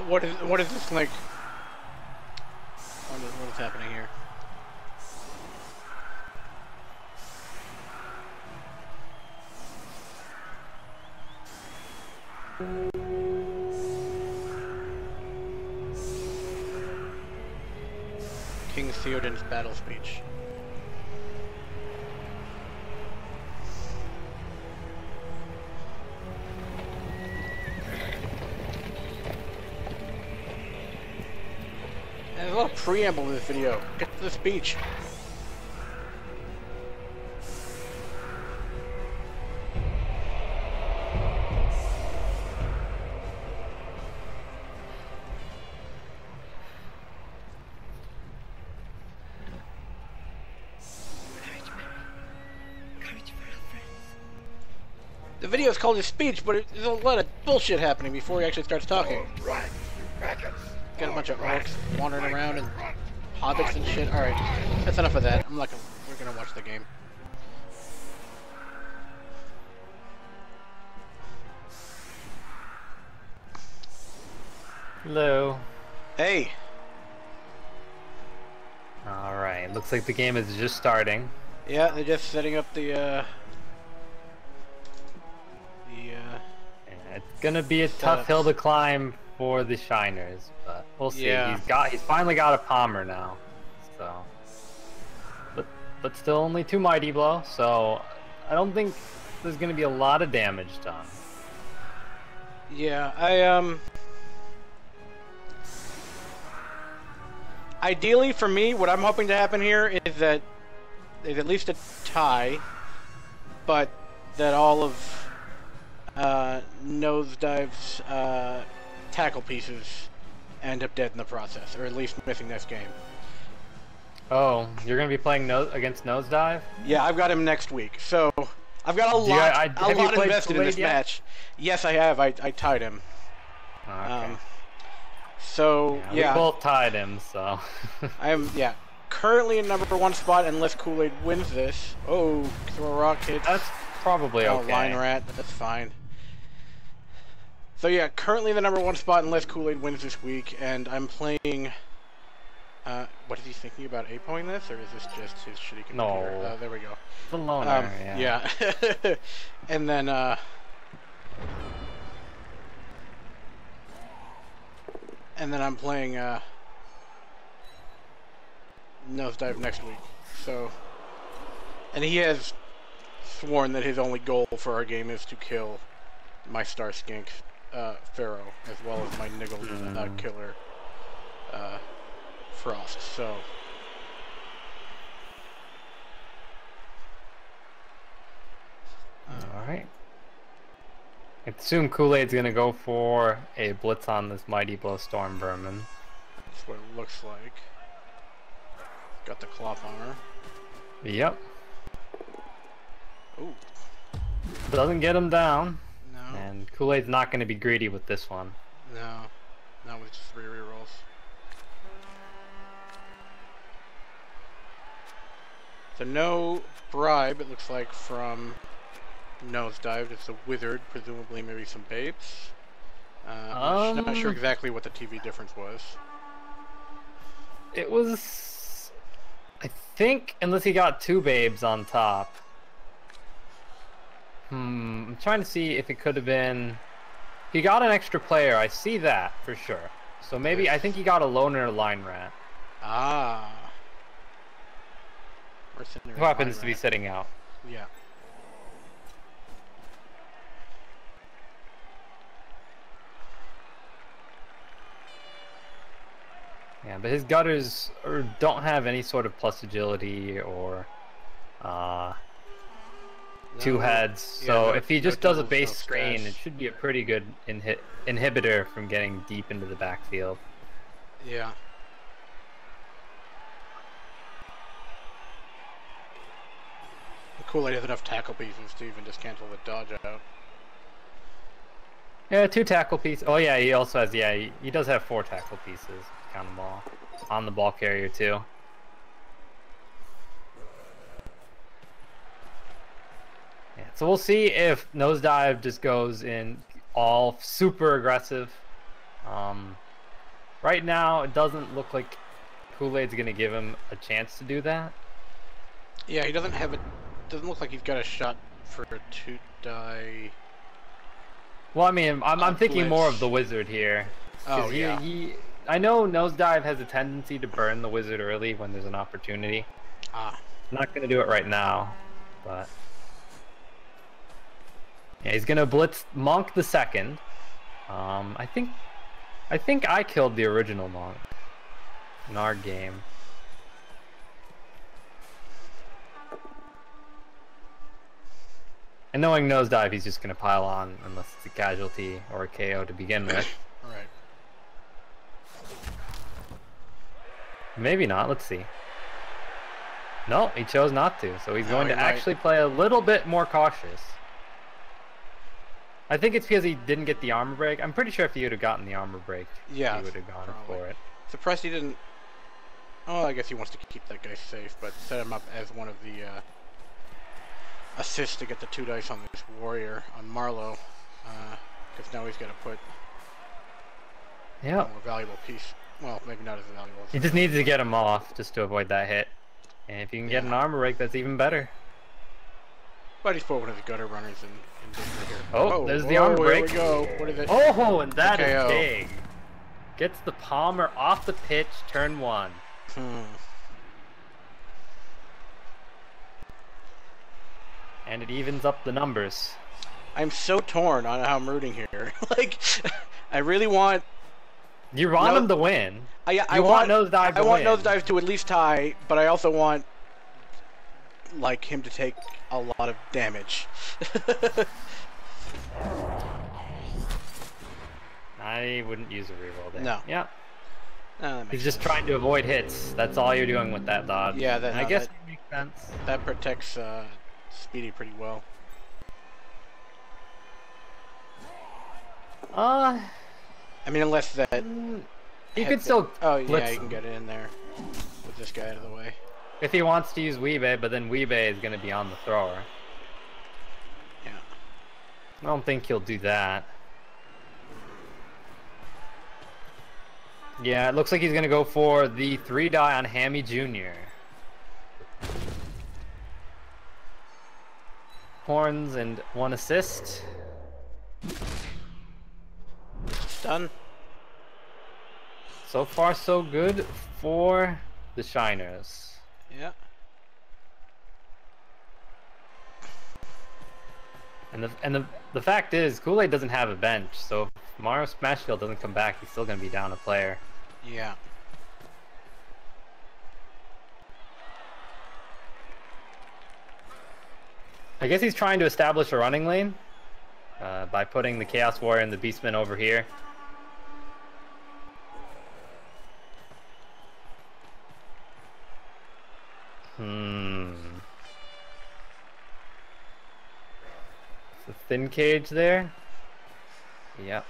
What is this link? What is happening here? King Theoden's battle speech. There's a lot of preamble in this video. Get to the speech. The video is called his speech, but there's a lot of bullshit happening before he actually starts talking. Right, Got a bunch of orcs wandering around and hobbits and shit. Alright, that's enough of that. We're gonna watch the game. Hello. Hey! Alright, looks like the game is just starting. Yeah, they're just setting up Yeah, it's gonna be a tough hill to climb for the Shiners, but we'll see. Yeah. He's finally got a Palmer now, so. But still only 2 Mighty Blow, so I don't think there's gonna be a lot of damage done. Yeah, ideally for me, what I'm hoping to happen here is that there's at least a tie, but that all of Nosedive's tackle pieces end up dead in the process, or at least missing this game. Oh, you're gonna be playing against Nosedive? Yeah, I've got him next week, so I've got a lot invested in this match. Yes, I have. I tied him. Okay. So yeah, we both tied him. So I'm currently in #1 spot unless Kool-Aid wins this. Oh, throw a rock, kids. that's probably okay. Oh, line rat. That's fine. So yeah, currently the #1 spot unless Kool-Aid wins this week, and I'm playing. What is he thinking about apoing this, or is this just his shitty computer? No. There we go. The loner, yeah. And then I'm playing Nosedive next week. So, and he has sworn that his only goal for our game is to kill my Star Skink Pharaoh, as well as my Niggle killer Frost. So. Alright. I assume Kool-Aid's gonna go for a blitz on this Mighty Blow Storm Vermin. That's what it looks like. Got the cloth armor. Yep. Ooh. Doesn't get him down. No. And Kool-Aid's not gonna be greedy with this one. No. Not with just 3 rerolls. So no bribe, it looks like, from Nosedive. It's a wizard, presumably maybe some babes. Not sure exactly what the TV difference was. It was, I think, unless he got 2 babes on top. I'm trying to see if it could have been. He got an extra player. I see that for sure. So maybe I think he got a loner line rat. Ah. Who happens to be sitting out. Yeah. Yeah, but his gutters don't have any sort of plus agility or 2 heads. So if he just does a base screen, it should be a pretty good inhibitor from getting deep into the backfield. Yeah. Kool-Aid has enough tackle pieces to even just cancel the dodge out. Yeah, 2 tackle pieces. Oh yeah, he also has, he does have 4 tackle pieces. Count them all. On the ball carrier too. Yeah, so we'll see if Nosedive just goes in all super aggressive. Right now, it doesn't look like Kool-Aid's gonna give him a chance to do that. Yeah, he doesn't have it. Doesn't look like he's got a shot for a 2-die. Well, I mean, I'm thinking blitz. more of the wizard here. Oh, he, yeah. I know Nosedive has a tendency to burn the wizard early when there's an opportunity. Ah. I'm not gonna do it right now, but yeah, he's gonna blitz Monk the second. I think I killed the original Monk in our game. And knowing Nosedive, he's just gonna pile on unless it's a casualty or a KO to begin with. Right. Maybe not. Let's see. No, he chose not to, so he's going to he might. actually play a little bit more cautious. I think it's because he didn't get the armor break. I'm pretty sure if he would have gotten the armor break, Yeah, he would have gone probably. for it. Surprised he didn't. Oh, I guess he wants to keep that guy safe, but set him up as one of the assists to get the 2 dice on this warrior on Marlowe, because now he's got to put a Yeah, more valuable piece. Well, maybe not as valuable. he just needs to get him off just to avoid that hit. And if you can get an armor break, that's even better. But he's put one of the gutter runners in danger here. Oh, there's the armor break. Here we go. What is it? Oh, and that is KO. big. Gets the Palmer off the pitch, turn 1. And it evens up the numbers. I'm so torn on how I'm rooting here. Like, I really want. You want him to win. I want Nosedive to I want win. Nosedive to at least tie, but I also want like him to take a lot of damage. I wouldn't use a reroll there. No. Yeah. That He's makes just trying to avoid hits. That's all you're doing with that dodge. Yeah, And I guess that makes sense. that protects Speedy pretty well. I mean, unless that. He could still. Oh yeah, blitz you can get it in there with this guy out of the way. if he wants to use Weebay, but then Weebay is going to be on the thrower. Yeah. I don't think he'll do that. Yeah, it looks like he's going to go for the 3-die on Hammy Jr. Horns and 1 assist. Done. So far, so good for the Shiners. Yeah. And the fact is, Kool-Aid doesn't have a bench, so if Mario Smashfield doesn't come back, he's still going to be down a player. Yeah. I guess he's trying to establish a running lane by putting the Chaos Warrior and the Beastman over here. It's a thin cage there. Yep.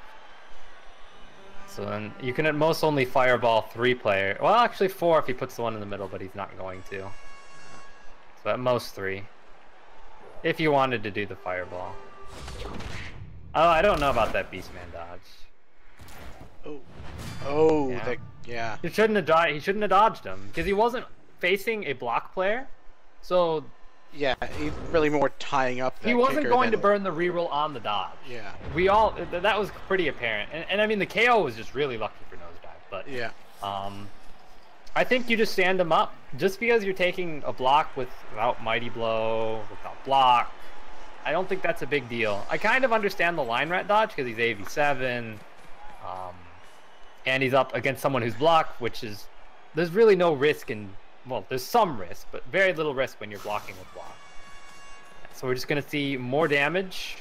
So then you can at most only fireball 3 player. Well, actually 4 if he puts the one in the middle, but he's not going to. So at most 3. If you wanted to do the fireball. Oh, I don't know about that Beastman dodge. Oh. Oh. Yeah. That, yeah. He shouldn't have dodged him because he wasn't facing a block player. So Yeah. He's really more tying up. That he wasn't kicker going to than- burn the reroll on the dodge. Yeah. We all that was pretty apparent. And I mean the KO was just really lucky for Nosedive, but Yeah. I think you just stand him up. Just because you're taking a block without Mighty Blow, without block, I don't think that's a big deal. I kind of understand the line rat dodge because he's AV7, and he's up against someone who's blocked, which is there's really no risk in well, there's some risk, but very little risk when you're blocking with block. So we're just gonna see more damage.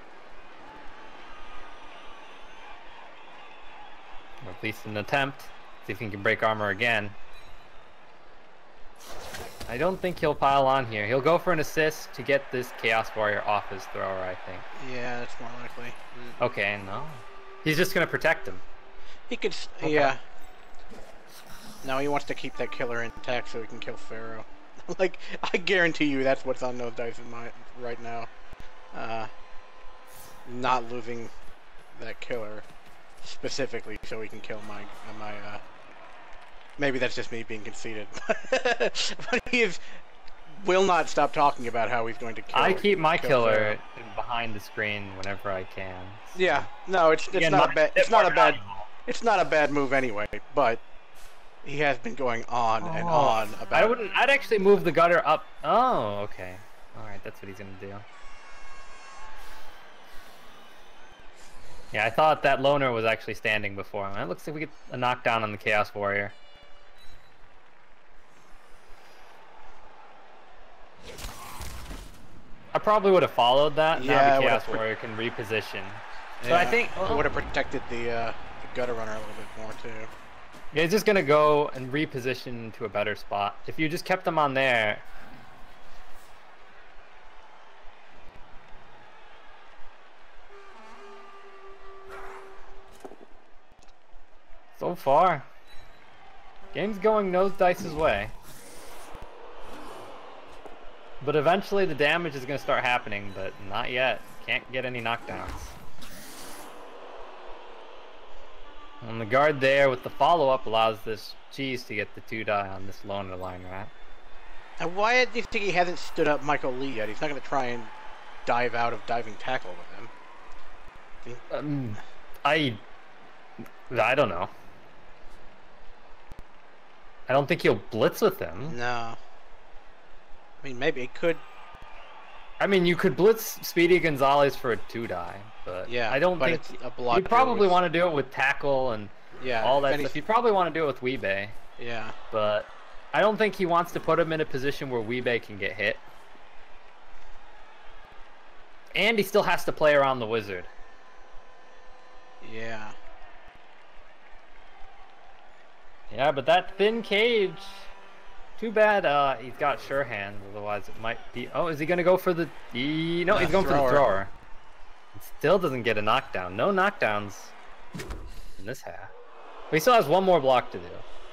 Or at least an attempt. See if he can break armor again. I don't think he'll pile on here. He'll go for an assist to get this Chaos Warrior off his thrower, I think. Yeah, that's more likely. Okay, no. He's just gonna protect him. He could. Okay. Yeah. No, he wants to keep that killer intact so he can kill Pharaoh. Like, I guarantee you that's what's on Nosedive's mind right now. Not losing that killer. specifically so he can kill my maybe that's just me being conceited. But will not stop talking about how he's going to kill. I keep my killer behind the screen whenever I can. So. Yeah, no, it's not a bad it's not a bad move anyway, but he has been going on and on about. I'd actually move the gutter up. Oh, okay. All right, that's what he's gonna do. Yeah, I thought that loner was actually standing before him. It looks like we get a knockdown on the Chaos Warrior. I probably would have followed that. Yeah, now the Chaos Warrior can reposition. Yeah, but I think it would have protected the gutter runner a little bit more too. Yeah, he's just gonna go and reposition to a better spot. If you just kept him on there. So far, game's going Nose Dice's way. But eventually the damage is going to start happening, but not yet. Can't get any knockdowns. And the guard there with the follow-up allows this cheese to get the 2-die on this loner line rat. And why do you think he hasn't stood up Michael Lee yet? He's not going to try and dive out of diving tackle with him. I don't know. I don't think he'll blitz with him. No. I mean, maybe it could. I mean, you could blitz Speedy Gonzalez for a 2-die, but yeah, I don't think you'd probably want to do it with tackle and all that stuff. You'd probably want to do it with Weebay. Yeah. But I don't think he wants to put him in a position where Weebay can get hit. And he still has to play around the wizard. Yeah. Yeah, but that thin cage. Too bad he's got sure hands, otherwise it might be... Oh, is he going to go for the... No, he's going for the thrower. It still doesn't get a knockdown. No knockdowns in this half. But he still has one more block to do.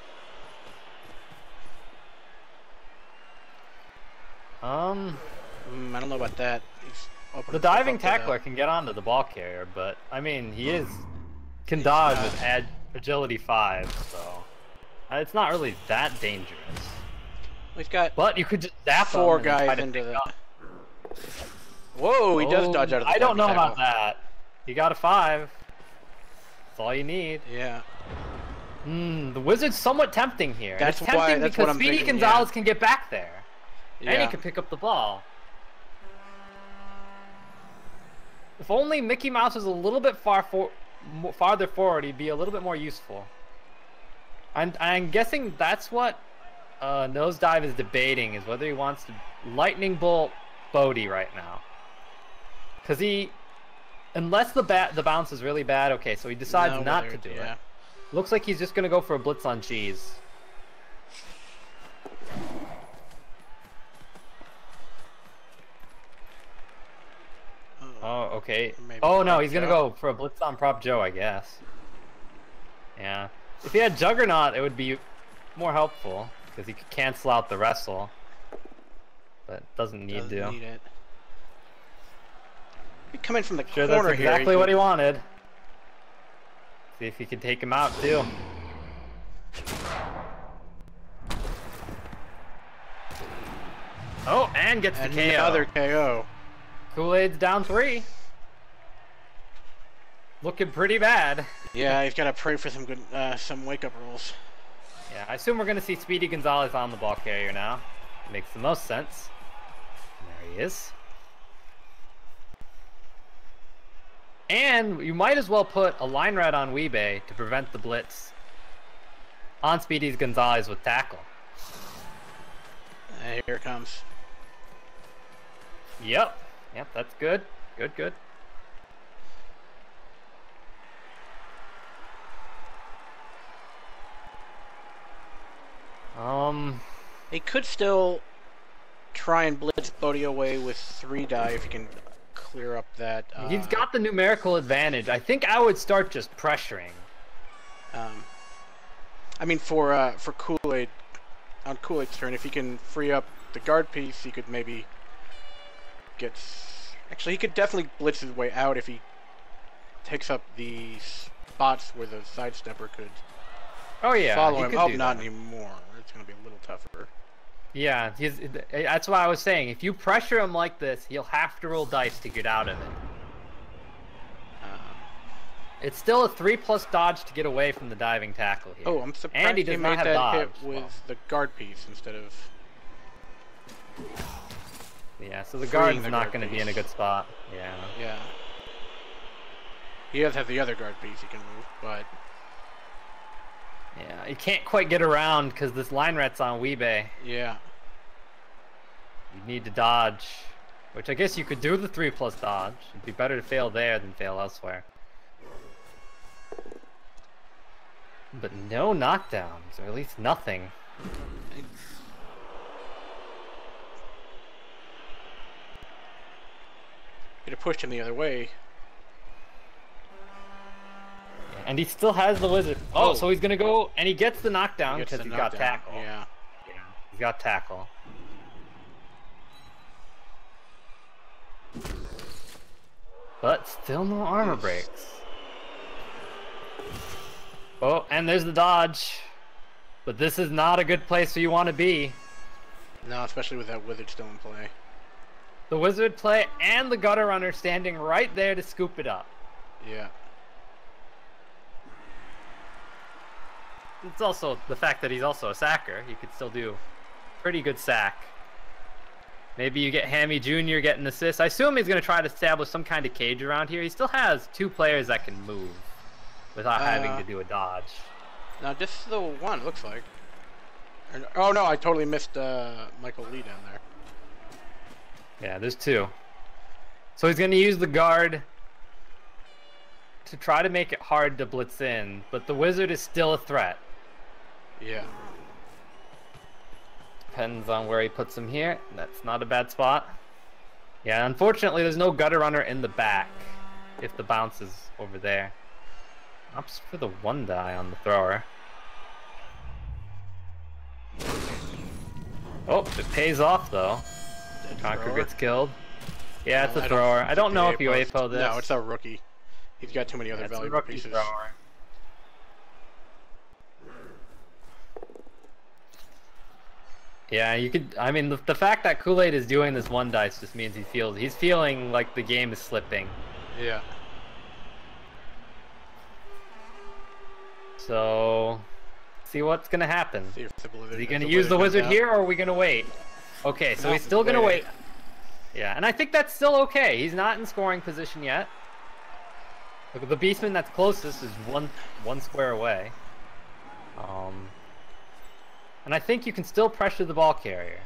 I don't know about that. The diving tackler can get onto the ball carrier, but, I mean, he can dodge with agility 5, so... It's not really that dangerous. He's got but you could just zap 4 guys into the... Whoa, he does dodge out of the I don't know about that. You got a 5. That's all you need. Yeah. The wizard's somewhat tempting here. That's it's tempting that's because what I'm Speedy thinking, Gonzalez can get back there. Yeah. And he can pick up the ball. If only Mickey Mouse was a little bit farther forward, he'd be a little bit more useful. I'm guessing that's what Nosedive is debating, is whether he wants to lightning bolt Bodhi right now. Because unless the bounce is really bad, okay, so he decides not to do it. Looks like he's just going to go for a blitz on cheese. Oh, okay. Oh no, he's going to go for a blitz on Prop Joe, I guess. Yeah. If he had Juggernaut, it would be more helpful, because he could cancel out the wrestle. But doesn't need to. Need it. He come in from the corner that's here. Exactly what he wanted. See if he can take him out, too. Oh, and gets the KO. Another KO. Kool-Aid's down 3. Looking pretty bad. Yeah, he's got to pray for some good, some wake-up rolls. Yeah, I assume we're going to see Speedy Gonzalez on the ball carrier now. Makes the most sense. There he is. And you might as well put a line rat on Weebay to prevent the blitz on Speedy Gonzalez with tackle. Here it comes. Yep, that's good. Good. He could still try and blitz Bodhi away with 3-die if he can clear up that. He's got the numerical advantage. I think I would start just pressuring. I mean, for Kool-Aid, on Kool-Aid's turn, if he can free up the guard piece, he could maybe get. Actually, he could definitely blitz his way out if he takes up the spots where the sidestepper could Oh yeah, follow he him. could Oh, do not that. anymore. It's going to be a little tougher. Yeah, that's why I was saying, if you pressure him like this, he'll have to roll dice to get out of it. It's still a 3+ dodge to get away from the diving tackle here. Oh, I'm surprised and he he does made not have that dodge. hit with the guard piece instead of... Yeah, so the freeing guard's the not guard going to be piece. in a good spot. Yeah. Yeah. He does have the other guard piece he can move, but... Yeah, you can't quite get around because this line rat's on Weebay. Yeah. You need to dodge, which I guess you could do the 3+ dodge. It'd be better to fail there than fail elsewhere. But no knockdowns, or at least nothing. Could have pushed him the other way. And he still has the wizard. Oh, Oh. so he's gonna go, and he gets the knockdown Gets because the he's got knockdown. tackle. Yeah. He's got tackle. But still no armor breaks. Oh, and there's the dodge. But this is not a good place where you want to be. No, especially with that wizard still in play. The wizard play and the gutter runner standing right there to scoop it up. Yeah. It's also the fact that he's also a sacker. He could still do pretty good sack. Maybe you get Hammy Jr. getting assists. I assume he's going to try to establish some kind of cage around here. He still has 2 players that can move without having to do a dodge. Now, this is the one, it looks like. Oh, no, I totally missed Michael Lee down there. Yeah, there's 2. So he's going to use the guard to try to make it hard to blitz in, but the wizard is still a threat. Yeah. Depends on where he puts him here. That's not a bad spot. Yeah, unfortunately, there's no gutter runner in the back if the bounce is over there. Opts for the 1 die on the thrower. Oh, it pays off though. Conquer gets killed. Yeah, it's a thrower. I don't know if you APO this. No, it's a rookie. He's got too many other It's a valuable rookie pieces. thrower. Yeah, you could. I mean, the fact that Kool-Aid is doing this 1 dice just means he's feeling like the game is slipping. Yeah. So, see what's gonna happen. See if the blizzard, Is he if gonna the use the blizzard wizard comes here, or are we gonna wait? Okay, so No, he's still gonna wait. wait. Yeah, and I think that's still okay. He's not in scoring position yet. Look, the beastman that's closest is one square away. And I think you can still pressure the ball carrier.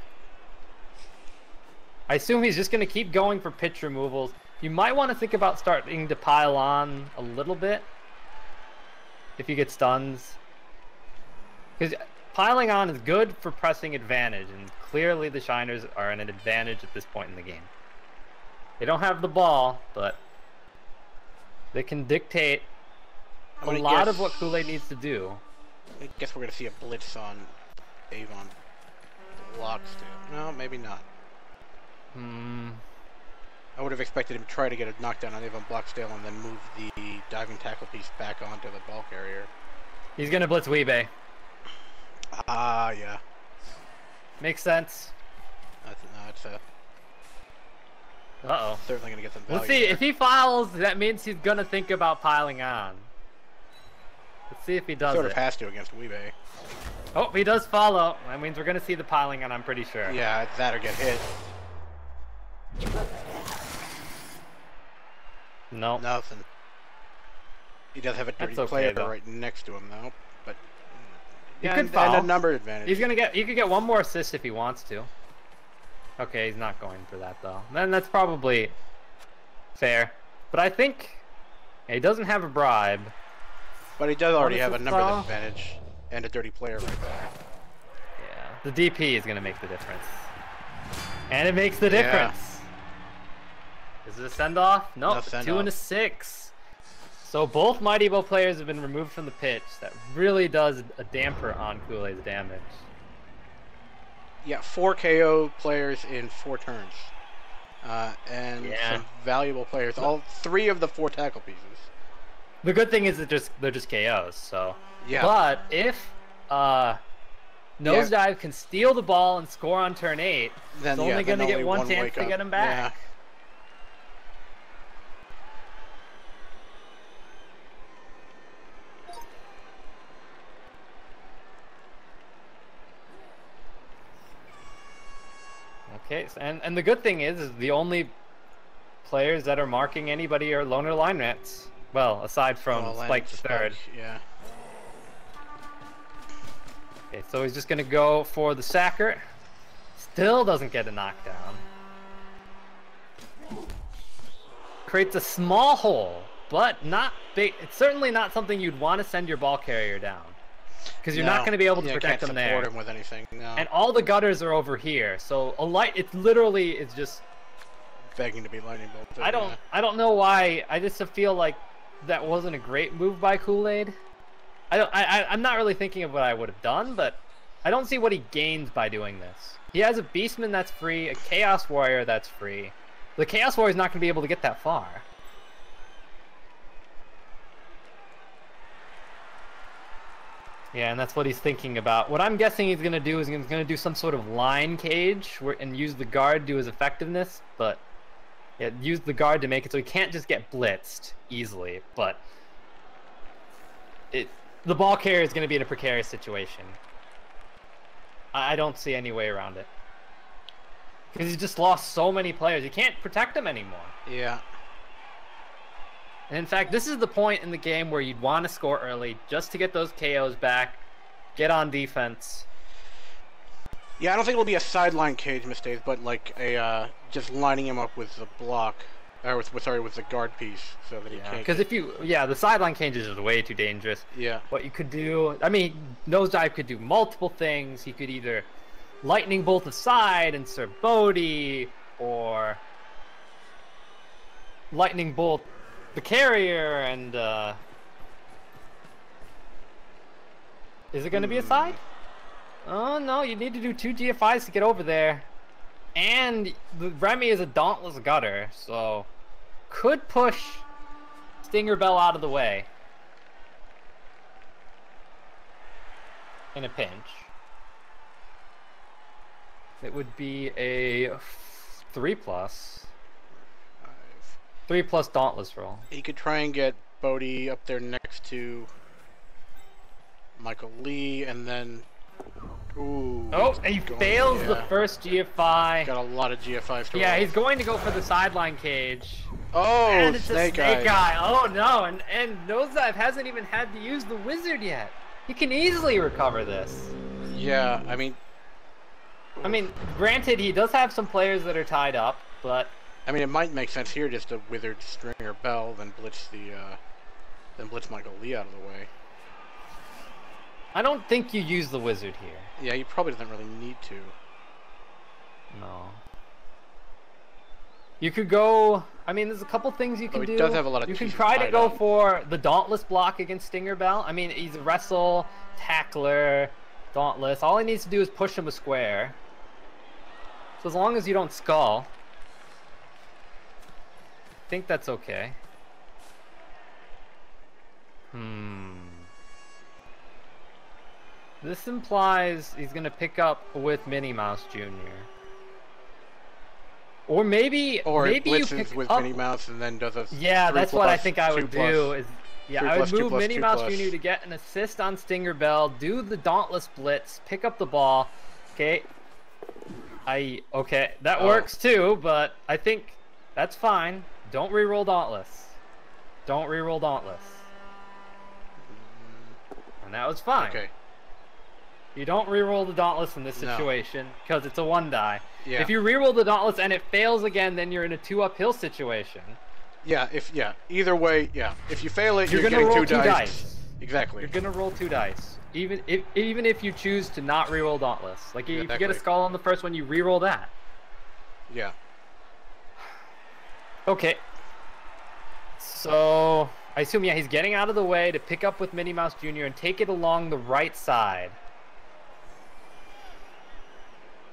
I assume he's just going to keep going for pitch removals. You might want to think about starting to pile on a little bit if you get stuns. Because piling on is good for pressing advantage, and clearly the Shiners are in an advantage at this point in the game. They don't have the ball, but they can dictate a lot of what Kool-Aid needs to do. I guess we're going to see a blitz on Avon Blocksteel. No, maybe not. I would have expected him to try to get a knockdown on Avon Blocksteel and then move the diving tackle piece back onto the ball carrier. He's going to blitz Weebay. Ah, yeah. Makes sense. That's Uh-oh. certainly going to get some value. Let's see, there. if he fouls, that means he's going to think about piling on. Let's see if he does Sort it. of has to against Weebay. Oh, he does follow. That means we're going to see the piling on, I'm pretty sure. Yeah, it's that or get hit. No. Nothing. He does have a dirty That's okay, player though. right next to him, though. But He yeah, could and foul. a number advantage. He could get 1 more assist if he wants to. Okay, he's not going for that, though. Then that's probably fair. But I think he doesn't have a bribe. But he does already have a assist number foul? advantage and a dirty player right there. Yeah, the DP is going to make the difference. And it makes the Yeah. difference. Is it a send-off? No, No it's send 2 and a off. 6. So both Mighty Blow players have been removed from the pitch. That really does a damper on Kool-Aid's damage. Yeah, 4 KO players in 4 turns. And Yeah. some valuable players. All 3 of the 4 tackle pieces. The good thing is that they're just KOs. So. Yeah. But if Nosedive can steal the ball and score on turn 8, then, it's only going to get one chance to get him back. Yeah. Okay, and the good thing is the only players that are marking anybody are loner line rats. Well, aside from Spike the third. Yeah. Okay, so he's just gonna go for the sacker. Still doesn't get a knockdown. Creates a small hole, but not big. It's certainly not something you'd want to send your ball carrier down. Because you're not going to be able to protect them there. Can't support him with anything, no. And all the gutters are over here, so it literally is just begging to be lightning bolted. I don't know why. I just feel like that wasn't a great move by Kool-Aid. I'm not really thinking of what I would have done, but I don't see what he gains by doing this. He has a Beastman that's free, a Chaos Warrior that's free. The Chaos Warrior's not going to be able to get that far. Yeah, and that's what he's thinking about. What I'm guessing he's going to do is he's going to do some sort of line cage and use the guard to his effectiveness, but yeah, use the guard to make it so he can't just get blitzed easily, but the ball carrier is going to be in a precarious situation. I don't see any way around it. Because he's just lost so many players. You can't protect them anymore. Yeah. And in fact, this is the point in the game where you'd want to score early just to get those KOs back, get on defense. Yeah, I don't think it'll be a sideline cage mistakes, but like a just lining him up with the block, or with the guard piece, so that he can't. Because the sideline cage is way too dangerous. Yeah. What you could do, I mean, Nosedive could do multiple things. He could either lightning bolt aside and serve Bodhi, or lightning bolt the carrier and is it going to be a side? Oh no, you need to do 2 GFIs to get over there. And the Remy is a dauntless gutter, so could push Stinger Bell out of the way in a pinch. It would be a 3+. 3+ Dauntless roll. He could try and get Bodhi up there next to Michael Lee, and then... Ooh. Oh, he fails the first GFI. Got a lot of GFIs to Yeah, roll. he's going to go for the sideline cage. Oh, and it's Snake a Snake Eye. Oh no, and Nosedive hasn't even had to use the Wizard yet. He can easily recover this. Yeah, I mean, granted, he does have some players that are tied up, but... I mean, it might make sense here just to Withered Stringer Bell, then blitz Michael Lee out of the way. I don't think you use the Wizard here. Yeah, he probably doesn't really need to. No. You could go... I mean, there's a couple things you can do. He does have a lot of You can pieces try to tied go up. for the Dauntless block against Stinger Bell. I mean, he's a wrestle, tackler, Dauntless. All he needs to do is push him a square. So as long as you don't skull, I think that's okay. This implies he's going to pick up with Minnie Mouse Jr. Or maybe you pick with up... Minnie Mouse and then does a that's what I think I would do. I would move Minnie Mouse 2+. Jr. to get an assist on Stinger Bell, do the Dauntless Blitz, pick up the ball. Okay. That works too, but I think that's fine. Don't reroll Dauntless. Don't reroll Dauntless. And that was fine. Okay. You don't reroll the Dauntless in this situation because it's a 1-die. Yeah. If you reroll the Dauntless and it fails again, then you're in a 2 uphill situation. Yeah, either way, if you fail it, you're gonna getting roll 2 2 dice. dice. Exactly. You're gonna roll 2 dice, even if you choose to not reroll Dauntless. Like if you get a skull on the first one, you reroll that. Yeah. Okay. So I assume he's getting out of the way to pick up with Minnie Mouse Jr. and take it along the right side.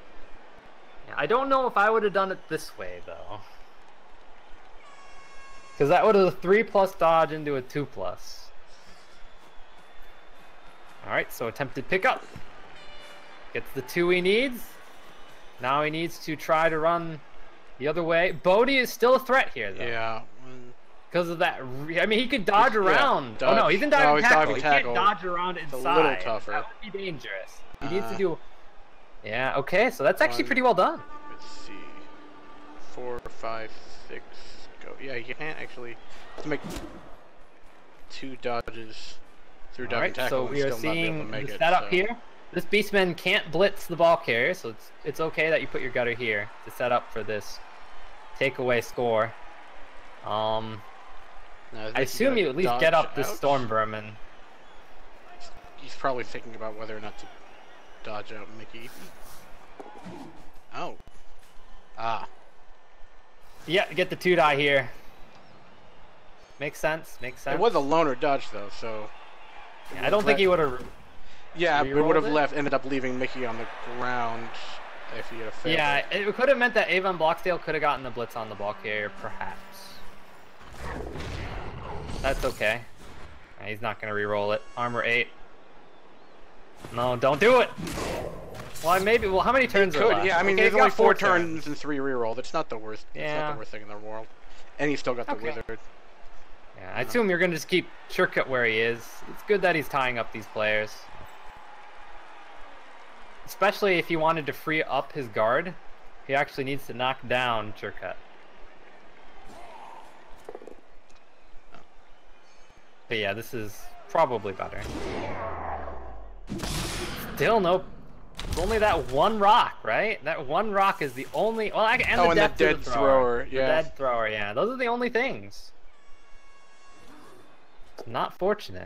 I don't know if I would have done it this way, though. Because that would have a 3+ dodge into a 2+. Alright, so attempted pickup. Gets the 2 he needs. Now he needs to try to run the other way. Bodhi is still a threat here, though. Yeah. Because of that. I mean, he could dodge around. Dodge. Oh, no, he's in diving tackle. Diving he tackle. Can't dodge around inside. It's a little tougher. That would be dangerous. He needs to do... Yeah, okay, so that's actually pretty well done. Let's see. 4, 5, 6, go. Yeah, you can't actually make 2 dodges through diving tackle. So we are and still seeing not be able to make the it, setup so. here. This Beastman can't blitz the ball carrier, so it's okay that you put your gutter here to set up for this takeaway score. I assume you at least get up this Storm Vermin. He's probably thinking about whether or not to dodge out Mickey. Oh. Ah. Yeah, get the 2-die here. Makes sense, makes sense. It was a loner dodge, though, so... Yeah, I don't think he would have... Yeah, we would have ended up leaving Mickey on the ground if he had failed. Yeah, it could have meant that Avon Bloxdale could have gotten the blitz on the ball carrier, perhaps. That's okay. He's not going to re-roll it. Armor 8. No, don't do it! Well, maybe. Well, how many turns are left? Yeah, I mean, okay, there's only 4 turns and 3 re-roll. That's not the worst. Yeah. It's not the worst thing in the world. And he's still got the wizard. Yeah, I assume you're going to just keep Shortcut where he is. It's good that he's tying up these players. Especially if he wanted to free up his guard, he actually needs to knock down Shortcut. But yeah, this is probably better. Still no... It's only that one rock, right? That one rock is the only... Well, and the dead thrower. Yeah. The dead thrower, yeah. Those are the only things. It's not fortunate.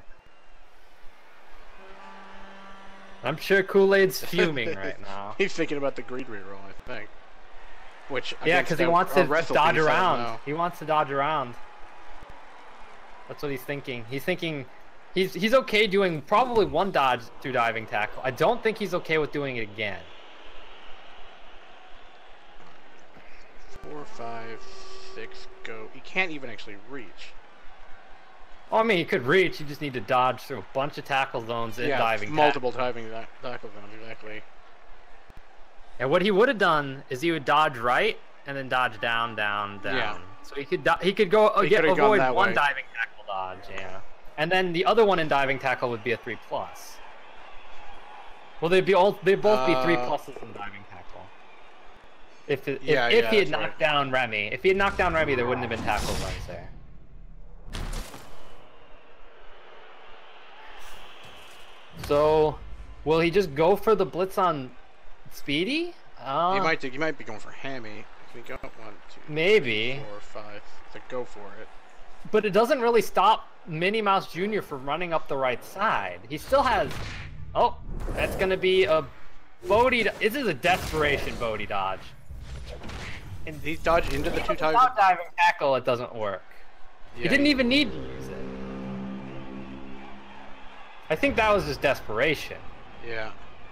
I'm sure Kool-Aid's fuming right now. He's thinking about the greed reroll, I think. Which yeah, because he wants to dodge around. He wants to dodge around. That's what he's thinking. He's thinking he's okay doing probably 1 dodge through diving tackle. I don't think he's okay with doing it again. 4, 5, 6, go. He can't even actually reach. Well, I mean, he could reach. You just need to dodge through a bunch of tackle zones and diving multiple diving tackle zones, exactly. And what he would have done is he would dodge right and then dodge down, down, down. Yeah. So he could go avoid 1 diving tackle dodge, yeah. And then the other one in diving tackle would be a 3+. Well, they'd both be 3+s in diving tackle. If he had knocked down Remy, there wouldn't have been tackle runs there. So, will he just go for the blitz on Speedy? He might be going for Hammy. Can we go 1, 2, maybe 4, 5. To go for it. But it doesn't really stop Minnie Mouse Jr. from running up the right side. He still has... Oh, that's going to be a Bodhi... This is a desperation Bodhi dodge. And he dodged into the 2 times. Without diving tackle, it doesn't work. Yeah, he didn't even need to use it. I think that was just desperation. Yeah.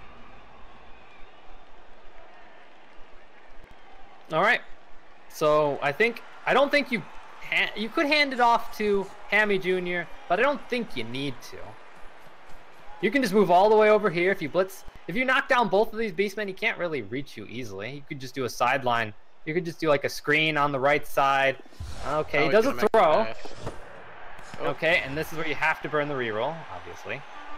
Alright. So, I don't think you could hand it off to Hammy Jr., but I don't think you need to. You can just move all the way over here if you blitz. If you knock down both of these Beastmen, he can't really reach you easily. You could just do a sideline. You could just do like a screen on the right side. Okay, he does a throw. Okay, and this is where you have to burn the reroll, obviously.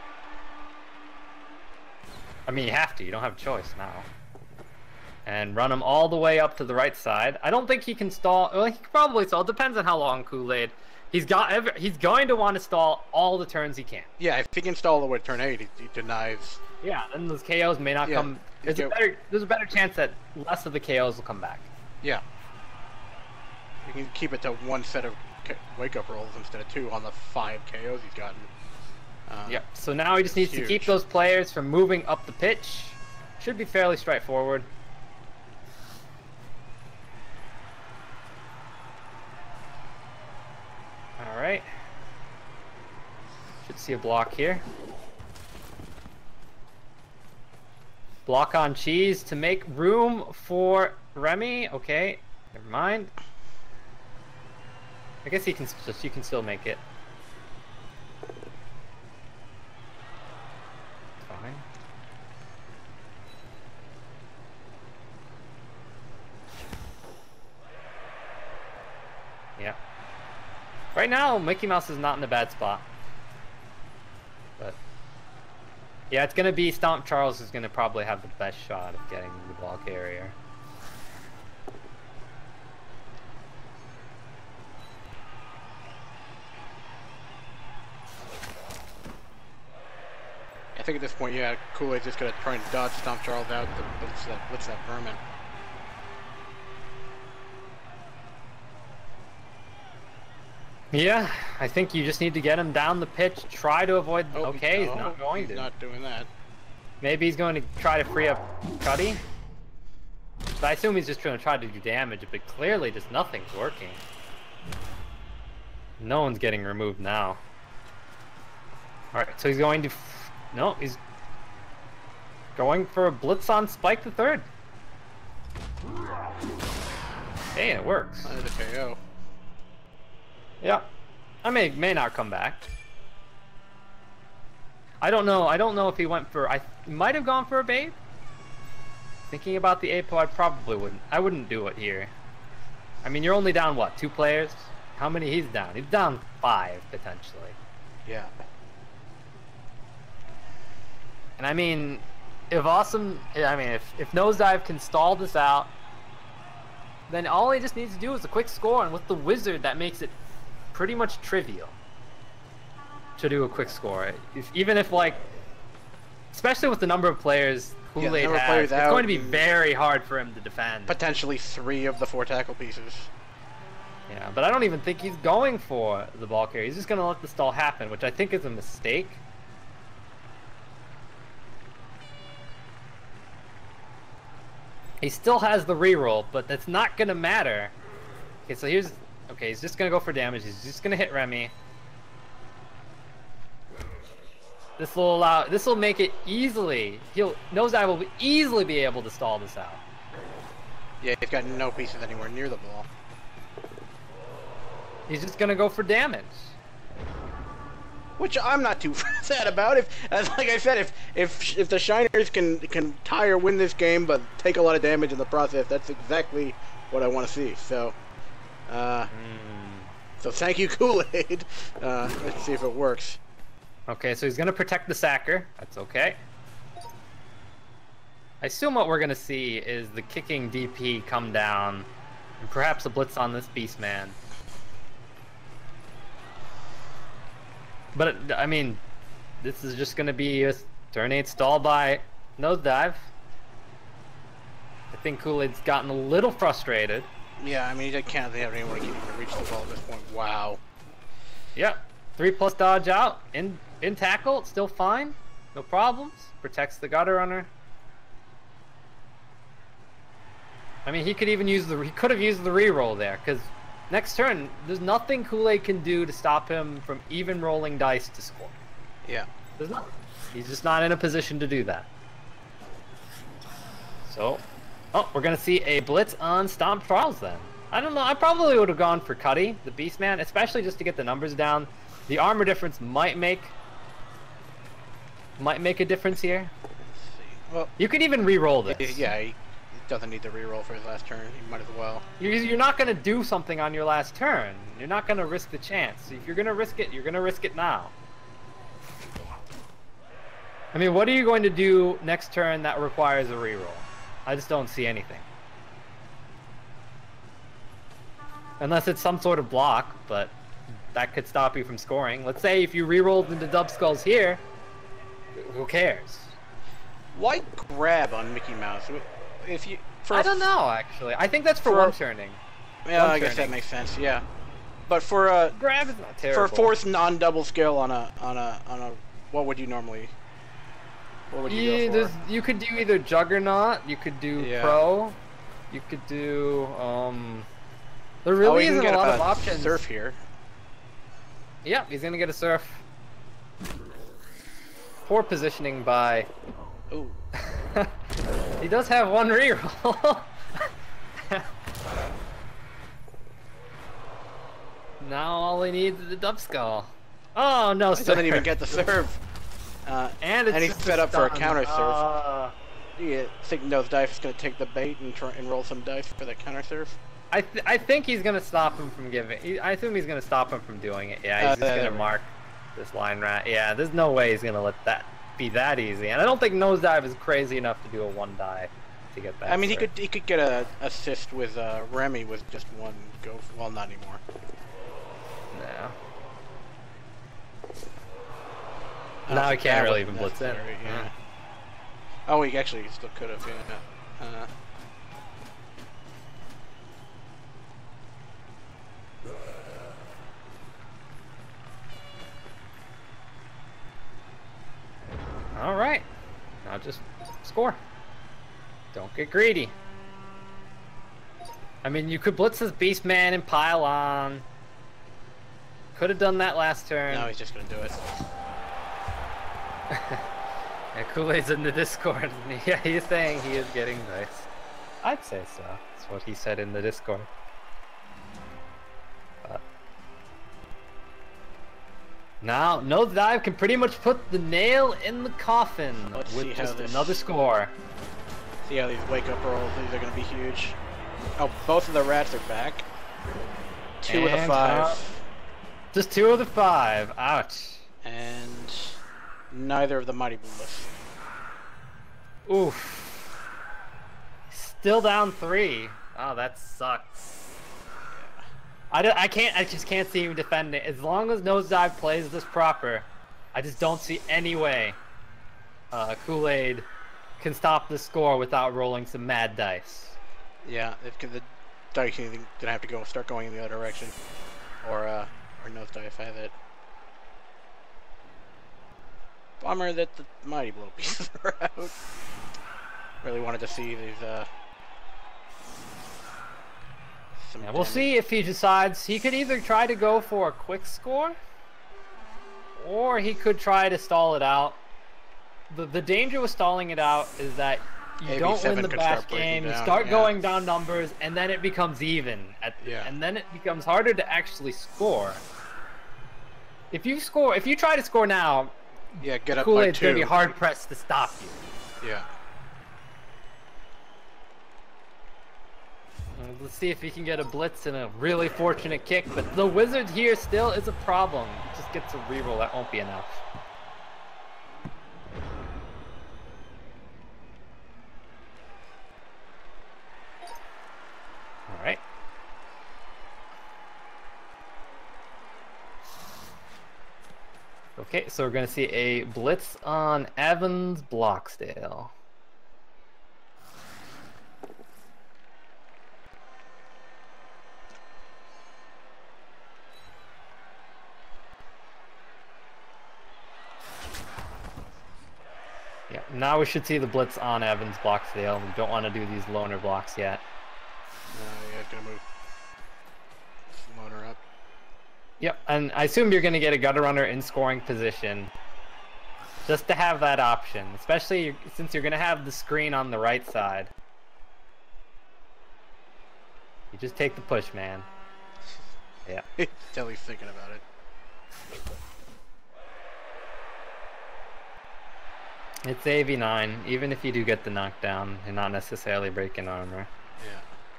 I mean, you have to. You don't have a choice now. And run him all the way up to the right side. I don't think he can stall. Well, he can probably stall. It depends on how long Kool-Aid. He's going to want to stall all the turns he can. Yeah, if he can stall the way turn 8, he denies. Yeah, then those KOs may not come. There's a better chance that less of the KOs will come back. Yeah. You can keep it to 1 set of wake-up rolls instead of 2 on the 5 KOs he's gotten. Yep. So now he just needs to keep those players from moving up the pitch. Should be fairly straightforward. All right. Should see a block here. Block on cheese to make room for Remy. Okay, never mind. I guess you can still make it. Fine. Yeah. Right now, Mickey Mouse is not in a bad spot. But yeah, it's gonna be Stomp Charles is gonna probably have the best shot of getting the ball carrier. I think at this point, yeah, Kool-Aid's just gonna try and dodge Stomp Charles out to blitz that vermin. Yeah, I think you just need to get him down the pitch. Try to avoid. Oh, okay, no, he's not going to. He's not doing that. Maybe he's going to try to free up Cuddy. So I assume he's just going to try to do damage, but clearly just nothing's working. No one's getting removed now. Alright, so he's going to... No, he's going for a blitz on Spike the Third. Hey, it works. Under the KO. Yeah. I may not come back. I don't know if he went for... He might have gone for a bait. Thinking about the Apo, I probably wouldn't. I wouldn't do it here. I mean, you're only down, what, 2 players? How many he's down? He's down 5, potentially. Yeah. And I mean, if Nosedive can stall this out, then all he just needs to do is a quick score, and with the Wizard, that makes it pretty much trivial to do a quick score. Even if, like, especially with the number of players Kool-Aid has, it's going to be very hard for him to defend. Potentially 3 of the 4 tackle pieces. Yeah, but I don't even think he's going for the ball carrier. He's just going to let the stall happen, which I think is a mistake. He still has the reroll, but that's not going to matter. Okay, so here's... Okay, he's just going to go for damage. He's just going to hit Remy. This will make it easily... Nosedive will easily be able to stall this out. Yeah, he's got no pieces anywhere near the ball. He's just going to go for damage. Which I'm not too sad about. Like I said, if the Shiners can tie or win this game, but take a lot of damage in the process, that's exactly what I want to see. So, so thank you, Kool-Aid. Let's see if it works. Okay, so he's gonna protect the sacker. That's okay. I assume what we're gonna see is the kicking DP come down, and perhaps a blitz on this Beastman. But, I mean, this is just going to be a turn 8 stall by Nosedive. I think Kool-Aid's gotten a little frustrated. Yeah, I mean, he can't have anyone to reach the ball at this point. Wow. Yep. 3+ dodge out. In tackle, it's still fine. No problems. Protects the gutter runner. I mean, he could have used the reroll there, because next turn, there's nothing Kool-Aid can do to stop him from even rolling dice to score. Yeah. There's nothing. He's just not in a position to do that. So, we're going to see a blitz on Stomp Charles then. I don't know. I probably would have gone for Cuddy, the Beastman, especially just to get the numbers down. The armor difference might make a difference here. Let's see. Well, you could even re-roll this. Yeah, he doesn't need the reroll for his last turn. He might as well. You're not going to do something on your last turn. You're not going to risk the chance. If you're going to risk it, you're going to risk it now. I mean, what are you going to do next turn that requires a reroll? I just don't see anything. Unless it's some sort of block, but that could stop you from scoring. Let's say if you rerolled into Dub Skulls here, who cares? Why grab on Mickey Mouse? If you, I don't know, actually. I think that's for one-turning. Yeah, I guess that makes sense. Yeah, but for a grab is not terrible. For a fourth non-double skill on a what would you normally? What would you go for? You could do either Juggernaut. You could do Pro. You could do There really isn't a lot of options. Surf here. Yep, he's gonna get a surf. Poor positioning by. Ooh. He does have one reroll. Now all he needs is the dub skull. Oh no, He doesn't even get the serve. And he's set up for a counter serve. Do you think Nosedive is going to take the bait and try and roll some dice for the counter serve? I think he's gonna stop him from giving. I assume he's gonna stop him from doing it. Yeah, he's just gonna mark this line rat. Yeah, there's no way he's gonna let that be that easy. And I don't think Nosedive is crazy enough to do a one die to get that. I mean, serve. he could get a assist with Remy with just one go. Well, not anymore. No. Now he can't really even blitz in. Yeah. Oh, he actually still could have. Yeah. All right, now just score. Don't get greedy. I mean, you could blitz this Beastman and pile on. Could have done that last turn. No, he's just gonna do it. Yeah, Kool-Aid's in the Discord. Yeah, he's saying he is getting nice. I'd say so. That's what he said in the Discord. But now, Nosedive can pretty much put the nail in the coffin with just another score. See how these wake-up rolls, these are going to be huge. Oh, both of the rats are back. Two of the 5. Just 2 of the 5. Ouch. And neither of the Mighty Bullets. Oof. Still down 3. Oh, that sucks. I just can't see him defend it. As long as Nosedive plays this proper, I just don't see any way Kool-Aid can stop the score without rolling some mad dice. Yeah, the dice are gonna have to start going in the other direction, or Nosedive have it. Bummer that the Mighty Blow pieces are out. Really wanted to see these. Yeah, we'll see if he decides. He could either try to go for a quick score, or he could try to stall it out. The danger with stalling it out is that you don't win the bash game, you start going down numbers, and then it becomes even. And then it becomes harder to actually score. If you try to score now, get up Kool-Aid's going to be hard pressed to stop you. Yeah. Let's see if he can get a blitz and a really fortunate kick, but the wizard here still is a problem. He just gets a reroll, that won't be enough. Alright. Okay, so we're going to see a blitz on Evans Bloxdale. Yeah, now we should see the blitz on Evans Bloxdale. We don't want to do these loner blocks yet. No, yeah, gonna move loner up. Yep, and I assume you're going to get a gutter runner in scoring position. Just to have that option, especially since you're going to have the screen on the right side. You just take the push, man. Yeah. Till he's thinking about it. It's AV9, even if you do get the knockdown and not necessarily breaking armor. Yeah.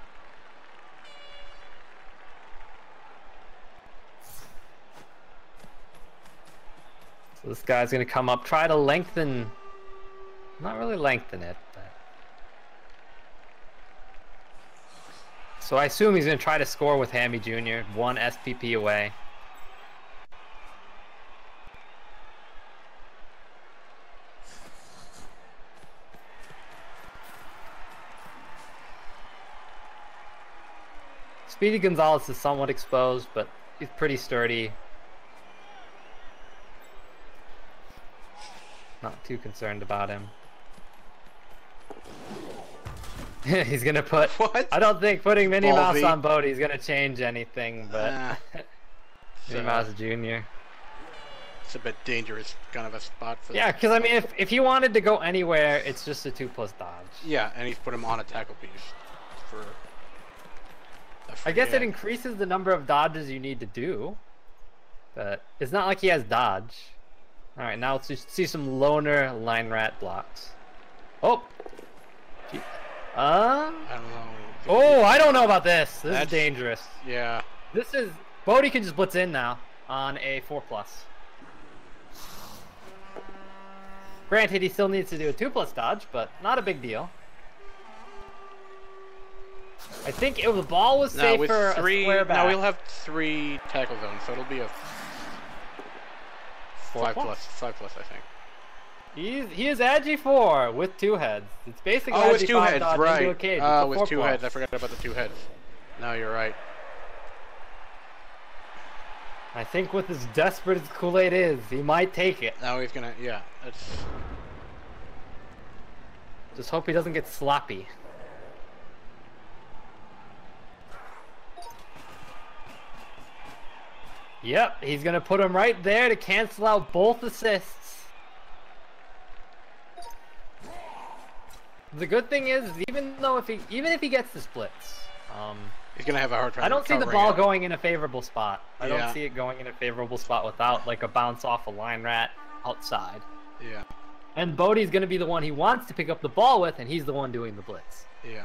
So this guy's gonna come up, try to lengthen, not really lengthen it, but. So I assume he's gonna try to score with Hammy Jr., 1 SPP away. Speedy Gonzalez is somewhat exposed, but he's pretty sturdy. Not too concerned about him. He's gonna put. What? I don't think putting Minnie Mouse on Bodie is gonna change anything, but Minnie Mouse Jr. It's a bit dangerous kind of a spot for. Yeah, because I mean, if he wanted to go anywhere, it's just a 2+ dodge. Yeah, and he's put him on a tackle piece for. I guess it increases the number of dodges you need to do. But it's not like he has dodge. Alright, now let's just see some loner line rat blocks. Oh! Gee. I don't know. Oh, I don't know about this. This is dangerous. Yeah. This is... Bodhi can just blitz in now on a 4+. Granted, he still needs to do a 2+ dodge, but not a big deal. I think if the ball was safe for a square back. No, we'll have 3 tackle zones, so it'll be a 5+, 5+, I think. He is Agi 4 with 2 heads. It's basically with 2 heads, right? Into a cage. With 2 heads. I forgot about the 2 heads. No, you're right. I think with as desperate as Kool-Aid is, he might take it. Now he's gonna, yeah. That's... Just hope he doesn't get sloppy. Yep, he's gonna put him right there to cancel out both assists. The good thing is, even if he gets the splits, he's gonna have a hard time. I don't see the ball going in a favorable spot. I don't see it going in a favorable spot without like a bounce off a line rat outside. Yeah. And Bodhi's gonna be the one he wants to pick up the ball with, and he's the one doing the blitz. Yeah.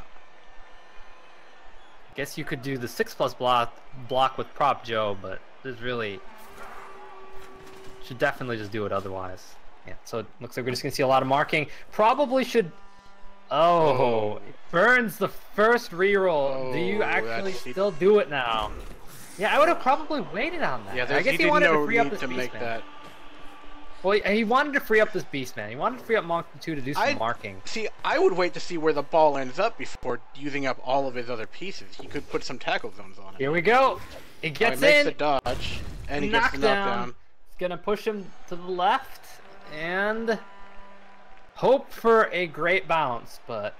Guess you could do the 6+ block with Prop Joe, but there's really should definitely just do it otherwise. Yeah. So it looks like we're just gonna see a lot of marking. Probably should. Oh, it burns the first reroll. Do you actually still do it now? Yeah, I would have probably waited on that. Yeah, I guess he wanted to free up this to beast make that. Well, he wanted to free up this beast man. He wanted to free up Monk 2 to do some marking. See, I would wait to see where the ball ends up before using up all of his other pieces. He could put some tackle zones on it. Here we go. He gets he makes the dodge, and he gets the knockdown. It's gonna push him to the left and hope for a great bounce, but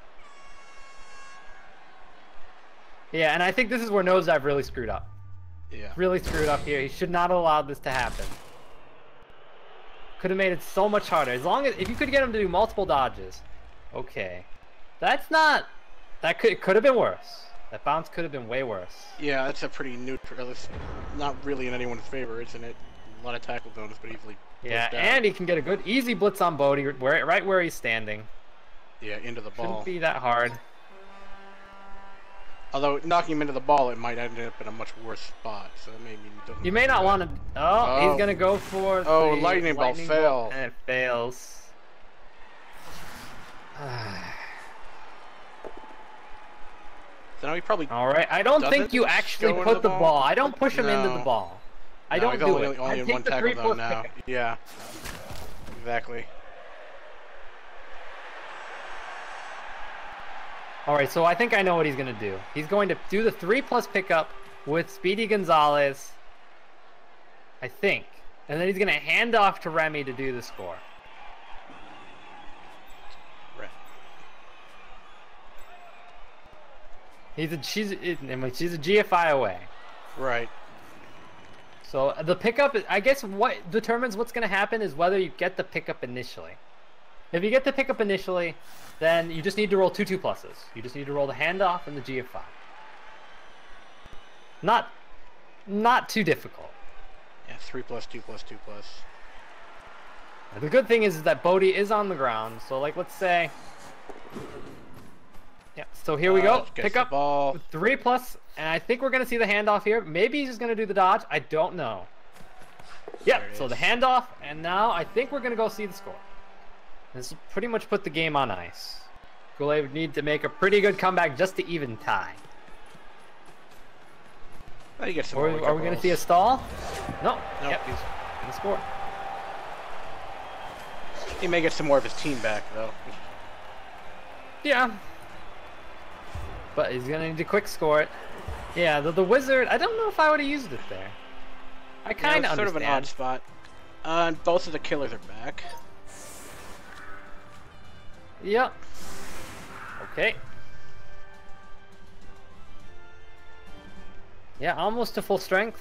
yeah, and I think this is where Nosedive really screwed up. Yeah. Really screwed up here. He should not have allowed this to happen. Could have made it so much harder. As long as if you could get him to do multiple dodges. Okay. That's not could have been worse. That bounce could have been way worse. Yeah, that's a pretty neutral. It's not really in anyone's favor, isn't it? A lot of tackle zones, but easily. Yeah, and he can get a good easy blitz on Bodhi right where he's standing. Yeah, into the ball. Shouldn't be that hard. Although knocking him into the ball, it might end up in a much worse spot. So maybe you may not want to. Oh, he's gonna go for. Oh, lightning ball fail. And it fails. So now he probably. All right, I don't think you actually put the ball. I don't push him into the ball. I don't do it. Only in one tackle zone now. Yeah. Exactly. Alright, so I think I know what he's going to do. He's going to do the 3+ pickup with Speedy Gonzalez. I think. And then he's going to hand off to Remy to do the score. Right. She's a GFI away. Right. So the pickup, I guess what determines what's going to happen is whether you get the pickup initially. If you get the pickup initially, then you just need to roll 2 2+. You just need to roll the handoff and the GF5. Not too difficult. Yeah, 3+, 2+, 2+. The good thing is that Bodhi is on the ground. So like, let's say, yeah. So here we go. Pick up with 3+, and I think we're gonna see the handoff here. Maybe he's just gonna do the dodge. I don't know. Yep. So the handoff, and now I think we're gonna go see the score. This will pretty much put the game on ice. Kool-Aid would need to make a pretty good comeback just to even tie. Are we going to see a stall? No. Nope. Yep, he's going to score. He may get some more of his team back, though. Yeah. But he's going to need to quick score it. Yeah, the Wizard, I don't know if I would have used it there. I kind of understand. Sort of an odd spot. Both of the killers are back. Yep. Okay. Yeah, almost to full strength.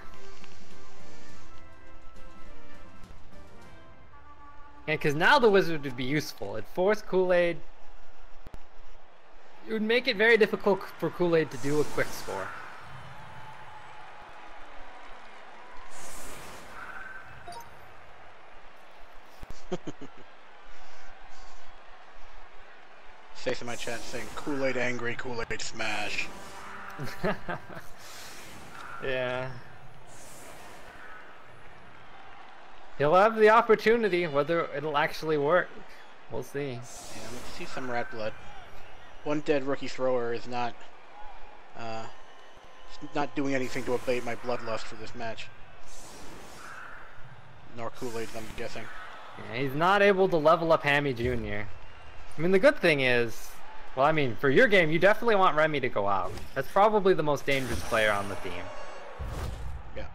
Yeah, because now the Wizard would be useful. It forced Kool-Aid. It would make it very difficult for Kool-Aid to do a quick score. Safe in my chat saying Kool-Aid angry, Kool-Aid smash. Yeah. He'll have the opportunity, whether it'll actually work. We'll see. Yeah, let's see some rat blood. One dead rookie thrower is not doing anything to abate my bloodlust for this match. Nor Kool-Aid, I'm guessing. Yeah, he's not able to level up Hammy Jr. I mean, the good thing is, well, I mean, for your game, you definitely want Remy to go out. That's probably the most dangerous player on the team. Yeah.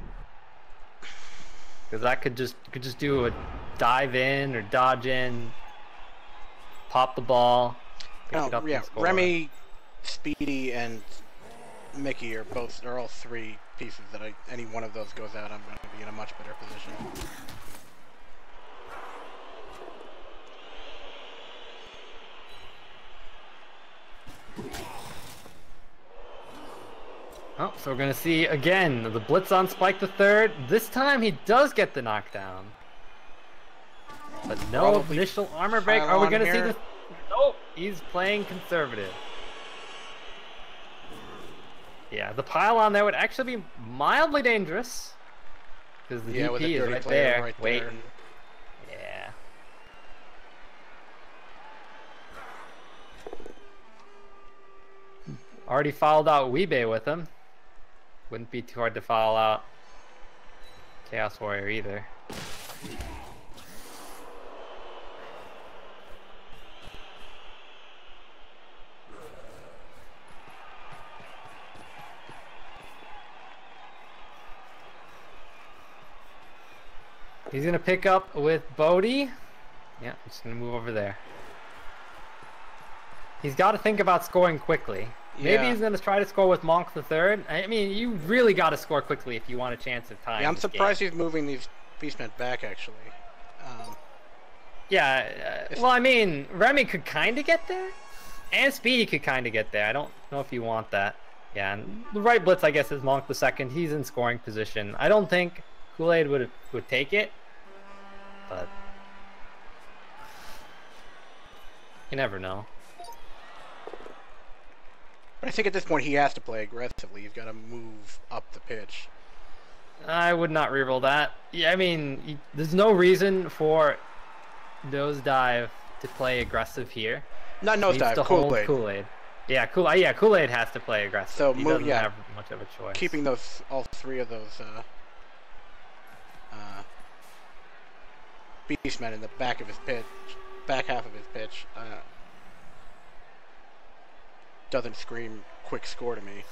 Because that could just do a dive in or dodge in, pop the ball, pick it up yeah, and score. Remy, Speedy, and Mickey are all three pieces that any one of those goes out, I'm going to be in a much better position. Oh, so we're gonna see again the blitz on Spike the third. This time he does get the knockdown, but no Probably initial armor break. Are we gonna see here. this? Nope, he's playing conservative. Yeah, the pylon there would actually be mildly dangerous because the with a DP is dirty right player there, right there. waiting. Yeah. Already fouled out Weebay with him. Wouldn't be too hard to foul out Chaos Warrior either. He's gonna pick up with Bodhi. Yeah, I'm just gonna move over there. He's got to think about scoring quickly. Maybe he's going to try to score with Monk the third. I mean, you really got to score quickly if you want a chance of time. Yeah, I'm surprised he's moving these Beastmen back, actually. Well, I mean, Remy could kind of get there, and Speedy could kind of get there. I don't know if you want that. Yeah, and the right blitz, I guess, is Monk the second. He's in scoring position. I don't think Kool-Aid would take it, but you never know. But I think at this point he has to play aggressively. He's got to move up the pitch. I would not reroll that. Yeah, I mean, there's no reason for Nosedive to play aggressive here. Not Nosedive, Kool-Aid. Kool-Aid. Yeah, Kool-Aid has to play aggressive. So he doesn't have much of a choice. Keeping all three of those Beastmen in the back of his pitch, back half of his pitch, doesn't scream quick score to me.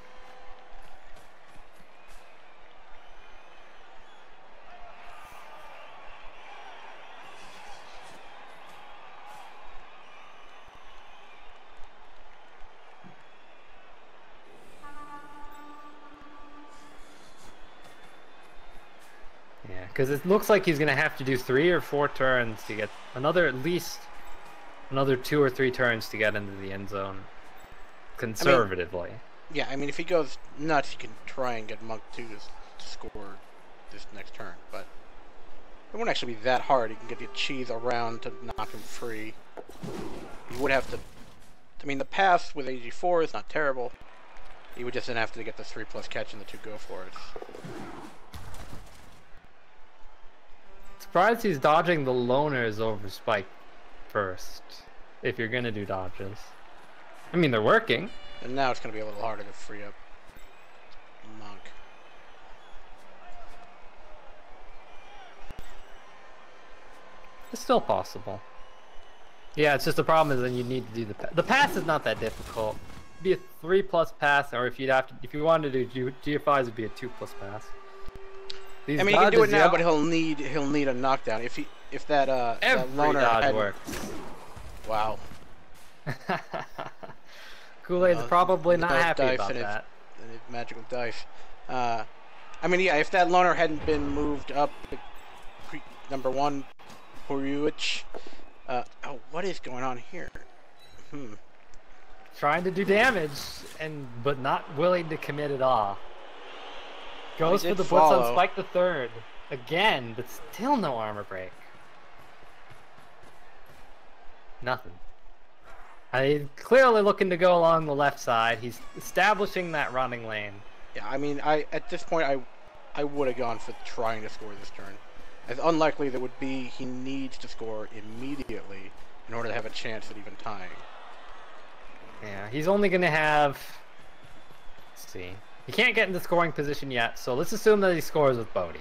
Yeah, because it looks like he's gonna have to do 3 or 4 turns to get at least another 2 or 3 turns to get into the end zone. Conservatively. I mean, if he goes nuts, he can try and get Monk 2 to score this next turn, but it won't actually be that hard. He can get the cheese around to knock him free. He would have to... I mean, the pass with AG4 is not terrible. He would just then have to get the 3+ catch and the 2 go for it. Surprised he's dodging the loners over Spike first, if you're gonna do dodges. I mean, they're working. And now it's going to be a little harder to free up Monk. It's still possible. Yeah, it's just the problem is then you need to do the pass is not that difficult. It'd be a 3+ pass, or if you wanted to do GFIs, it'd be a 2+ pass. I mean, he can do it now, but he'll need a knockdown. If that loner dodge works. Wow. Kool-Aid's probably not happy about that. And his magical dice. I mean, yeah, if that loner hadn't been moved up, number 1, Poruich. Oh, what is going on here? Trying to do damage, but not willing to commit at all. Goes for the blitz on Spike the third again, but still no armor break. Nothing. He's clearly looking to go along the left side. He's establishing that running lane. Yeah, I mean, at this point, I would have gone for trying to score this turn. As unlikely as it would be, he needs to score immediately in order to have a chance at even tying. Yeah, he's only going to have... Let's see. He can't get into scoring position yet, so let's assume that he scores with Bodie.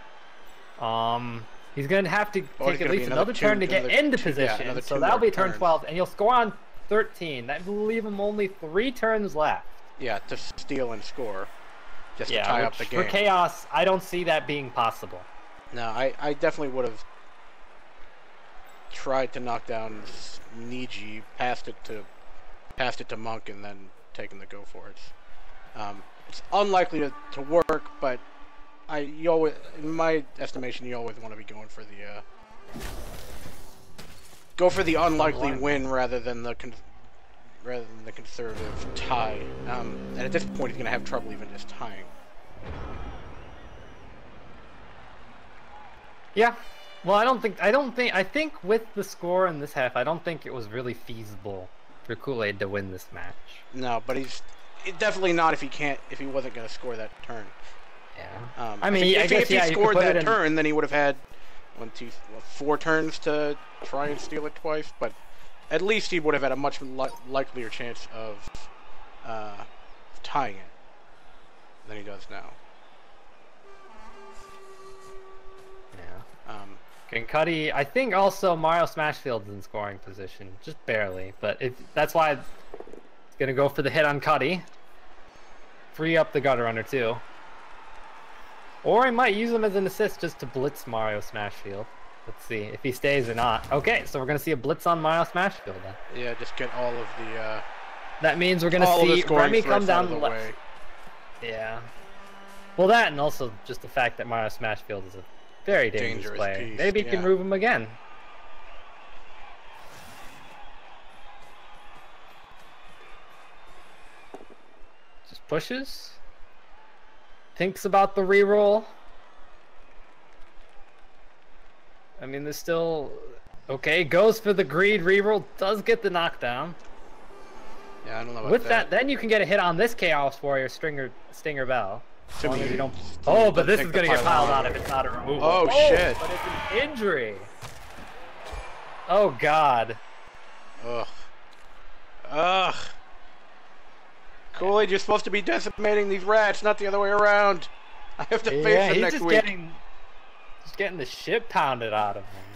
He's going to have to take at least another turn to get into position, so that'll be turn 12, and he'll score on 13. That will leave him only 3 turns left. Yeah, to steal and score, just to tie up the game. For Chaos, I don't see that being possible. No, I definitely would have tried to knock down Niji, passed it to Monk, and then taken the go for it. It's unlikely to work, but you always, in my estimation, you always want to be going for the unlikely win rather than the conservative tie. And at this point, he's going to have trouble even just tying. Yeah. Well, I think with the score in this half, I don't think it was really feasible for Kool-Aid to win this match. No, but definitely not if he wasn't going to score that turn. Yeah. I mean, if he scored that turn, then he would have had 4 turns to try and steal it twice. But at least he would have had a much likelier chance of tying it than he does now. Yeah. Cuddy, I think also Mario Smashfield's in scoring position, just barely. But that's why it's gonna go for the hit on Cuddy. Free up the gutter runner too. Or he might use him as an assist just to blitz Mario Smashfield. Let's see if he stays or not. Okay, so we're gonna see a blitz on Mario Smashfield then. Yeah, just get all of the. That means we're gonna see Remy come down the left. Way. Yeah. Well, that and also just the fact that Mario Smashfield is a very dangerous player. Piece. Maybe he can move him again. Just pushes. Thinks about the reroll. I mean, there's still... Okay, goes for the greed reroll. Does get the knockdown. Yeah, I don't know about With that, then you can get a hit on this Chaos Warrior Stinger Bell. As long as you don't... Oh, but this is going to get piled on if it's not a removal. Oh, shit. But it's an injury. Oh, God. Ugh. Ugh. Kool-Aid, you're supposed to be decimating these rats, not the other way around. I have to face them next week. He's getting the shit pounded out of him.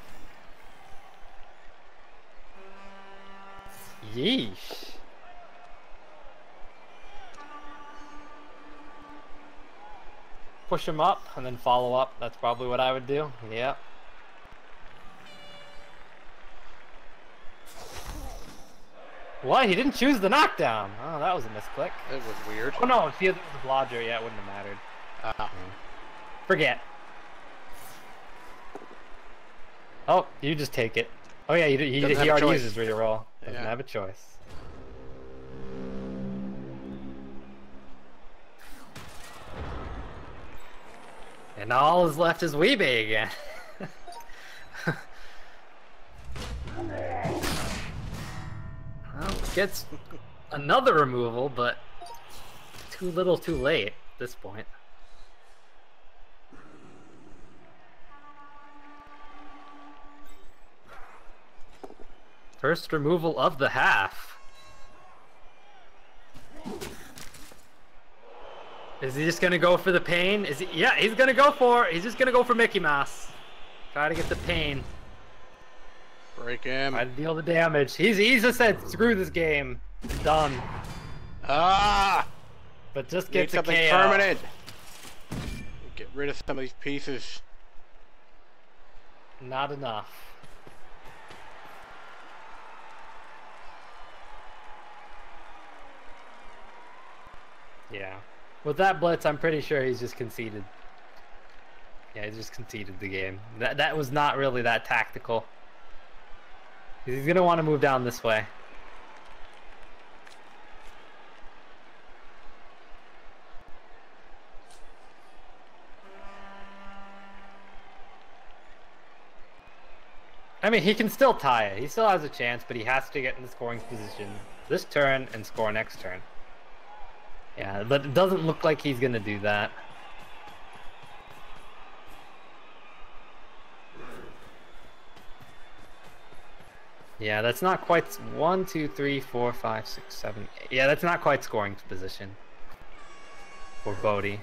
Yeesh. Push him up and then follow up. That's probably what I would do. Yep. What? He didn't choose the knockdown. Oh, that was a misclick. It was weird. Oh no, if he was a blodger, yeah, it wouldn't have mattered. Forget. Oh, you just take it. Oh yeah, he already uses reroll. Doesn't have a choice. And all is left is Weebay again. Well, gets another removal, but too little too late at this point. First removal of the half. Is he just gonna go for the pain? Is he? Yeah, he's gonna go for. He's just gonna go for Mickey Mouse. Try to get the pain. Break him. Try to deal the damage. He's just said, screw this game. It's done. Ah! But just get to something KO. permanent. Get rid of some of these pieces. Not enough. Yeah. With that blitz, I'm pretty sure he's just conceded. Yeah, he just conceded the game. That was not really that tactical. He's gonna want to move down this way. I mean, he can still tie it. He still has a chance, but he has to get in the scoring position this turn and score next turn. Yeah, but it doesn't look like he's gonna do that. Yeah, that's not quite 1, 2, 3, 4, 5, 6, 7, 8. Yeah, that's not quite scoring position for Bodie.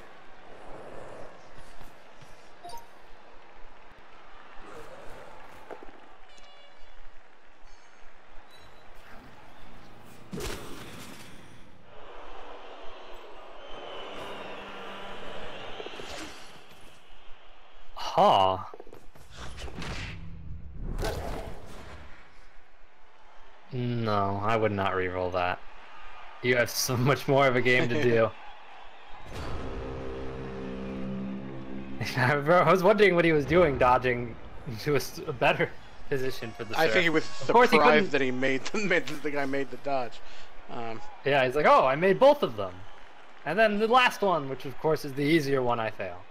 Huh. No, I would not reroll that. You have so much more of a game to do. I was wondering what he was doing, dodging to a better position for the serve. I think he was surprised that he made the guy made the dodge. Yeah, he's like, oh, I made both of them. And then the last one, which of course is the easier one, I fail.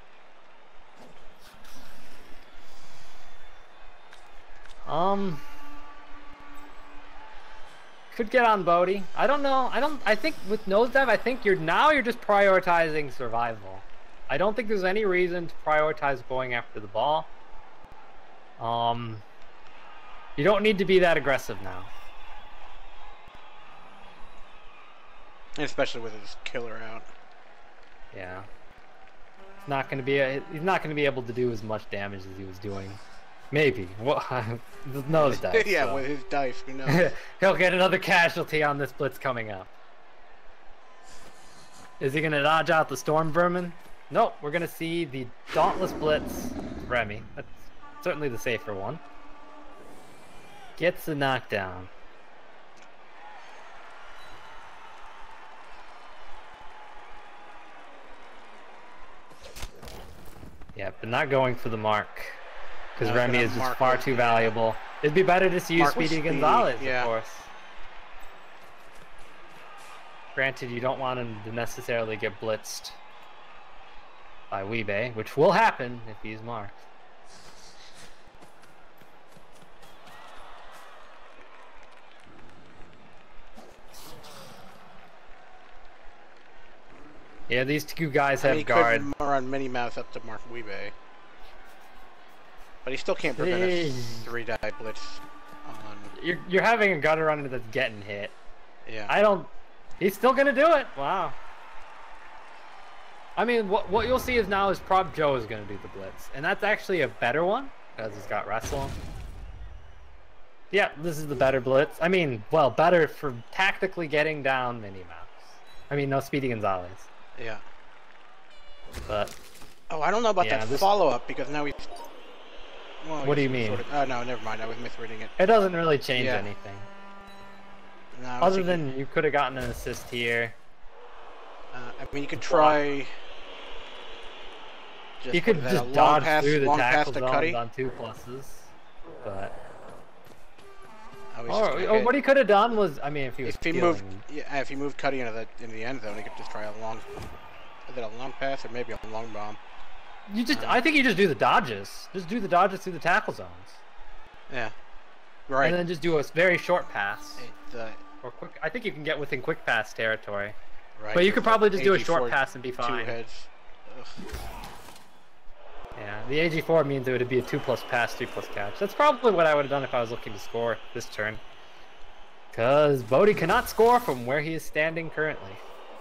Could get on Bodie. I don't know. I think with nosedive, I think you're just prioritizing survival. I don't think there's any reason to prioritize going after the ball. You don't need to be that aggressive now. Especially with his killer out. Yeah. He's not gonna be able to do as much damage as he was doing. Maybe. What? The nose dice. Yeah, so. with his dice, who knows? He'll get another casualty on this blitz coming up. Is he gonna dodge out the storm vermin? Nope. We're gonna see the dauntless blitz. Remy. That's certainly the safer one. Gets the knockdown. Yeah, but not going for the mark. Because Remy is just far too valuable. It'd be better to use Speedy Gonzalez, of course. Granted, you don't want him to necessarily get blitzed by Weebay, which will happen if he's marked. Yeah, these two guys have guard. He could run Mini Mouse up to Mark Weebay. But he still can't prevent a 3-die blitz on... You're having a gutter runner that's getting hit. Yeah. He's still gonna do it. Wow. I mean, what you'll see is now is Prop Joe is gonna do the blitz, and that's actually a better one because he's got wrestle. Yeah, this is the better blitz. I mean, well, better for tactically getting down Minnie Mouse. I mean, no Speedy Gonzalez. Yeah. But. Oh, I don't know about that follow-up because now he's. Well, what do you mean? Oh no, never mind. I was misreading it. It doesn't really change anything. No, other than you could have gotten an assist here. I mean, you could try. You could just dodge through the tackle zones on 2+, but. Or what he could have done was, I mean, if he was if he moved Cuddy into the end zone, he could just try a long. Is it a long pass or maybe a long bomb? I think you just do the dodges. Just do the dodges through the tackle zones. Yeah. Right. And then just do a very short pass. Or quick. I think you can get within quick pass territory. Right. But you could probably just do a short pass and be fine. 2 heads. Yeah, the AG4 means it would be a 2+ pass, 3+ catch. That's probably what I would have done if I was looking to score this turn. Because Bodie cannot score from where he is standing currently.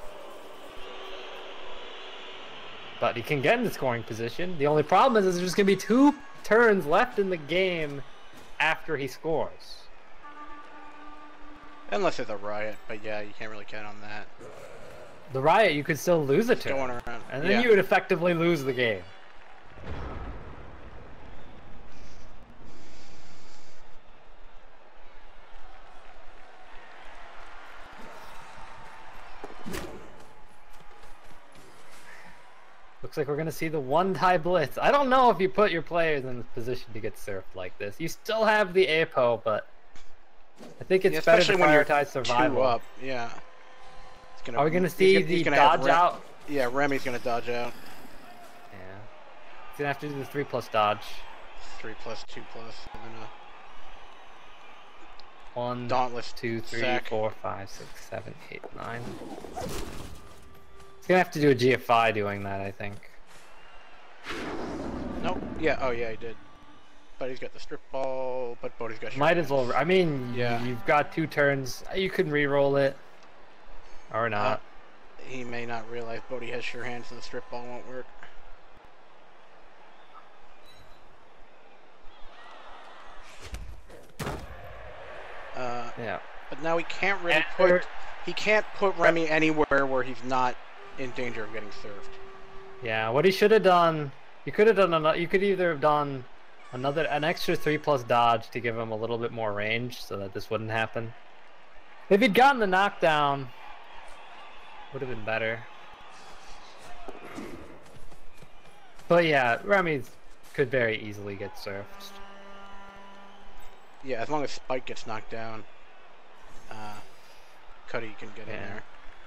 But he can get in the scoring position. The only problem is there's going to be 2 turns left in the game after he scores. Unless there's a riot, but yeah, you can't really count on that. The riot, you could still lose a turn. Going around. And then you would effectively lose the game. Looks like we're going to see the 1-die blitz. I don't know if you put your players in the position to get surfed like this. You still have the APO, but I think it's better to prioritize survival. 2 up, yeah. Are we going to see the dodge out? Yeah, Remy's going to dodge out. Yeah. He's going to have to do the 3+ dodge. 3+, 2+, and then 1, Dauntless 2, 3, sack. 4, 5, 6, 7, 8, 9. He's gonna have to do a GFI doing that, I think. Nope. Yeah. Oh yeah, he did. But he's got the strip ball. But Bodie's got. Might as well. I mean, yeah. You've got 2 turns. You can re-roll it, or not. He may not realize Bodie has sure hands, and the strip ball won't work. Yeah. But now he can't really put. He can't put Remy anywhere where he's not in danger of getting served. Yeah. What he should have done. You could have done another. You could either have done an extra 3+ dodge to give him a little bit more range, so that this wouldn't happen. If he'd gotten the knockdown, would have been better. But yeah, Remy could very easily get served. Yeah, as long as Spike gets knocked down, Cuddy can get in there.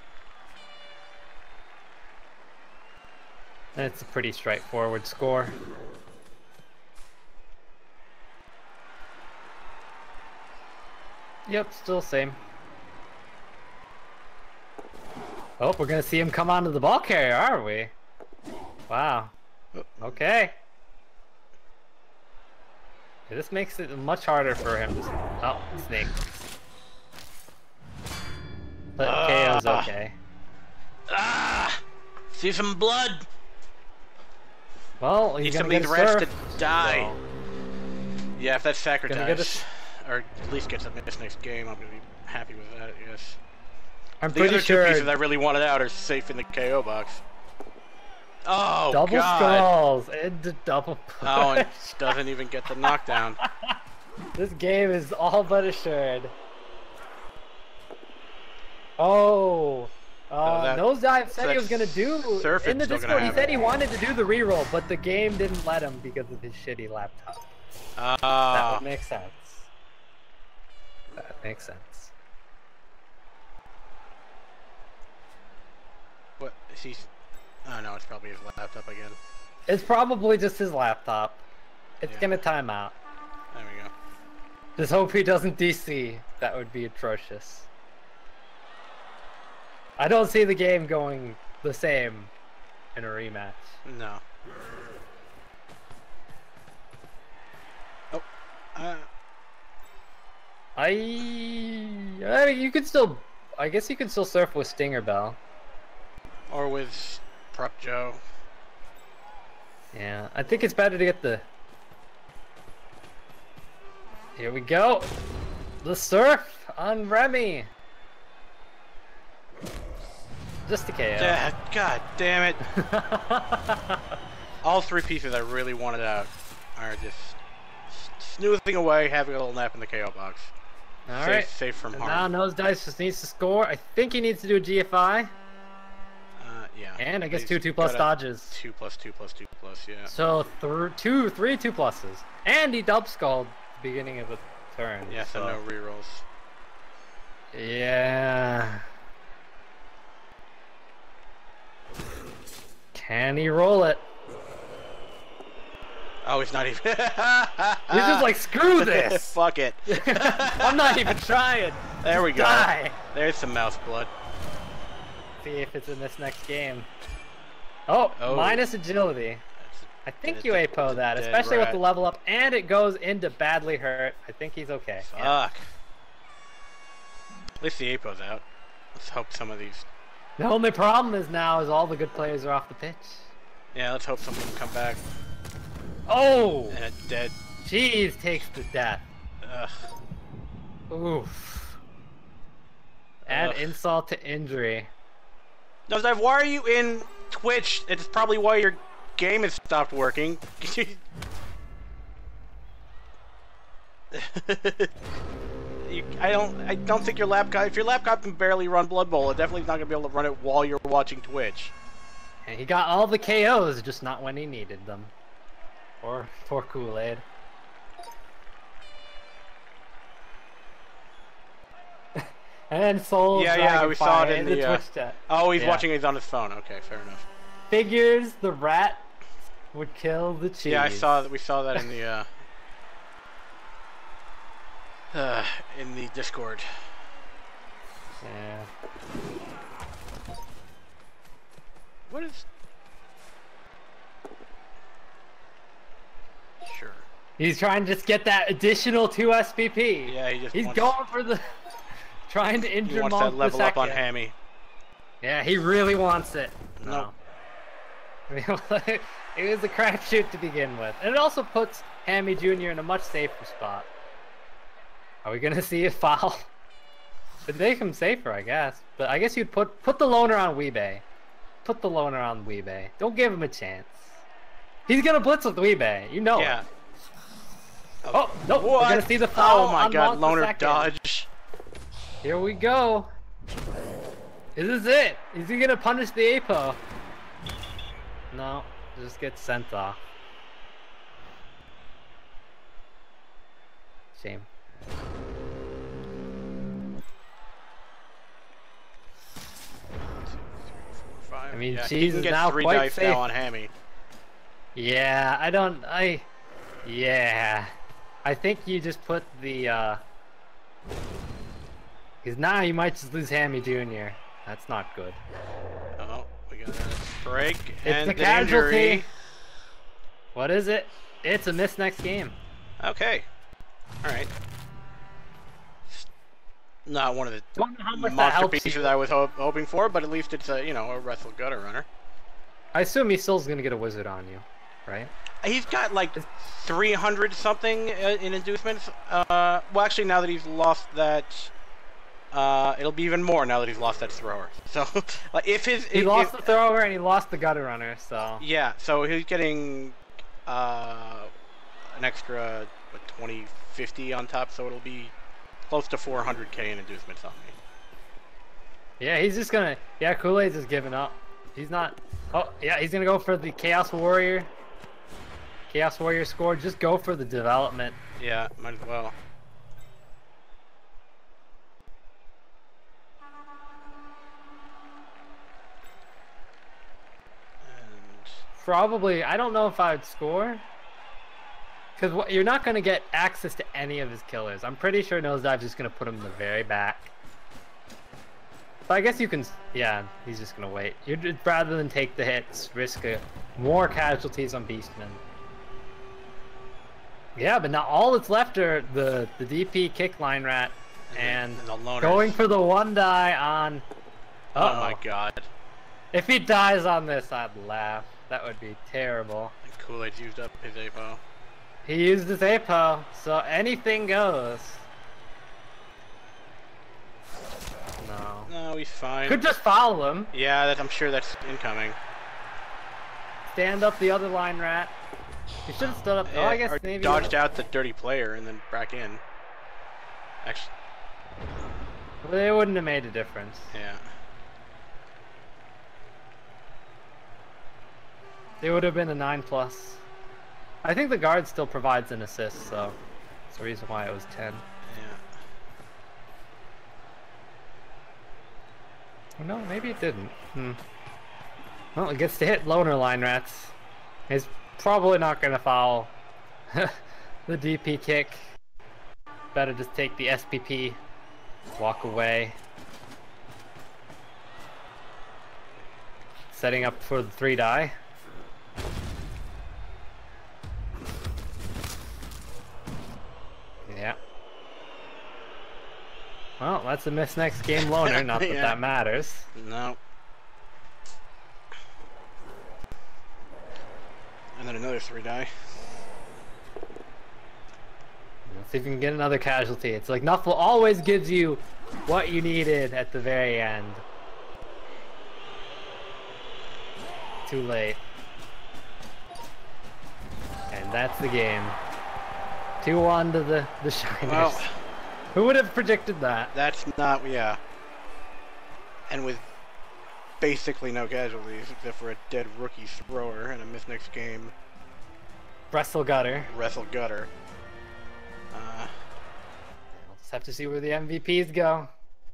And it's a pretty straightforward score. Yep, still same. Oh, we're gonna see him come onto the ball carrier, are we? Wow. Okay. Yeah, this makes it much harder for him to... Oh, snake. But KO's okay. See some blood. Well, he's gonna get rest to die. So. Yeah, if that's sacrifice, Get or at least gets a miss next game, I'm gonna be happy with that. Yes. I'm the pretty other sure 2 pieces I really wanted out are safe in the KO box. Oh, double God. skulls and the double push. Oh, and doesn't even get the knockdown. This game is all but assured. Oh, Nosedive said he was gonna do in the Discord. He said he wanted to do the reroll, but the game didn't let him because of his shitty laptop. That would make sense. That makes sense. What is he? Oh no, it's probably his laptop again. It's probably just his laptop. It's Yeah. gonna time out. There we go. Just hope he doesn't DC. That would be atrocious. I don't see the game going the same in a rematch. No. Oh. I mean, you could still... I guess you could still surf with Stinger Bell. Or with Prop Joe. Yeah, I think it's better to get the... Here we go! The surf on Remy! Just a KO. Yeah, God damn it. All 3 pieces I really wanted out are just snoozing away, having a little nap in the KO box. Alright. Safe from And harm. now Nosedive just needs to score. I think he needs to do a GFI. Yeah. And I guess He's 2 2+ got a dodges. 2+2+2+, yeah. So 3 2 pluses. And he dub skulled at the beginning of the turn. Yeah, so no rerolls. Yeah. Can he roll it? Oh, he's not even. He's just like, screw this! Fuck it. I'm not even trying. There we Just go. Die. There's some mouse blood. See if it's in this next game. Oh, minus agility. I think you APO that, especially with the level up, and it goes into badly hurt. I think he's okay. Fuck. Yeah. At least the APO's out. Let's hope some of these. The only problem is now is all the good players are off the pitch. Yeah, let's hope some of them come back. Oh! And dead. Jeez, takes the death. Ugh. Oof. Add insult to injury. Nosedive, why are you in Twitch? It's probably why your game has stopped working. I don't think your laptop. If your laptop can barely run Blood Bowl, it definitely is not gonna be able to run it while you're watching Twitch. And he got all the KOs, just not when he needed them. Poor Kool-Aid. And Soul. Yeah, we saw it in the Twitch chat. Oh, he's watching it on his phone. Okay, fair enough. Figures the rat would kill the cheese. Yeah, we saw that in the. in the Discord. Yeah. What is... Sure. He's trying to just get that additional 2 SPP. Yeah, he's wants... going for the... trying to injure He wants Monk that level the up on second. Hammy. Yeah, he really wants it. No. Nope. It was a crapshoot to begin with. And it also puts Hammy Jr. in a much safer spot. Are we going to see a foul? It'd make him safer, I guess. But I guess you'd put the loner on Weebay. Put the loner on Weebay. Don't give him a chance. He's going to blitz with Weebay. You know it. Oh, nope. What? We're going to see the foul. Oh my god, Monk loner dodge. Here we go. This is it. Is he going to punish the APO? No. Just get sent off. Shame. 2, 3, 4, 5. I mean, yeah, cheese is get now 3 quite dice safe. now on Hammy. Yeah, yeah. I think you just put the, because now you might just lose Hammy Jr. That's not good. Oh, we got a break It's and the the casualty. injury. What is it? It's a miss next game. Okay. Alright. Not one of the Don't know how much that monster helps pieces you. I was hoping for, but at least it's a, you know, a wrestle gutter runner. I assume he still's gonna get a wizard on you, right? He's got like 300 something in inducements. Well, actually, now that he's lost that, it'll be even more now that he's lost that thrower. So, like, if He lost the thrower and he lost the gutter runner, so... Yeah, so he's getting an extra, what, 2050 on top, so it'll be close to 400k in inducements on me. Yeah, he's just gonna... Yeah, Kool-Aid's just giving up. He's not... Oh, yeah, he's gonna go for the Chaos Warrior. Chaos Warrior score. Just go for the development. Yeah, might as well. Probably, I don't know if I would score. Because you're not going to get access to any of his killers. I'm pretty sure Nosedive's just going to put him in the very back. But I guess you can... Yeah, he's just going to wait. Rather than take the hits, risk more casualties on Beastman. Yeah, but now all that's left are the DP kick line rat and the loners. Going for the 1 die on... Oh my god. If he dies on this, I'd laugh. That would be terrible. And Kool-Aid's used up his APO. He used his APO, so anything goes. No. No, he's fine. Could just follow him. Yeah, I'm sure that's incoming. Stand up the other line rat. He should have stood up. Oh, I guess or maybe. dodged out the dirty player and then back in. Actually, Well, it wouldn't have made a difference. yeah. It would have been a 9+. I think the guard still provides an assist, so that's the reason why it was 10. Yeah. Oh, no, maybe it didn't. Well, it gets to hit loner line rats. He's probably not going to foul the DP kick. Better just take the SPP, walk away. Setting up for the 3 die. Yeah. Well, that's a miss next game loner, not that Yeah. that matters. No. And then another 3 die. Let's see if we can get another casualty. It's like Nuffle always gives you what you needed at the very end. Too late. And that's the game. 2-1 to the Shiners. Well, who would have predicted that? that's not, yeah. And with basically no casualties, except for a dead rookie thrower and a miss next game. Wrestle Gutter. Wrestle gutter. We'll just have to see where the MVPs go.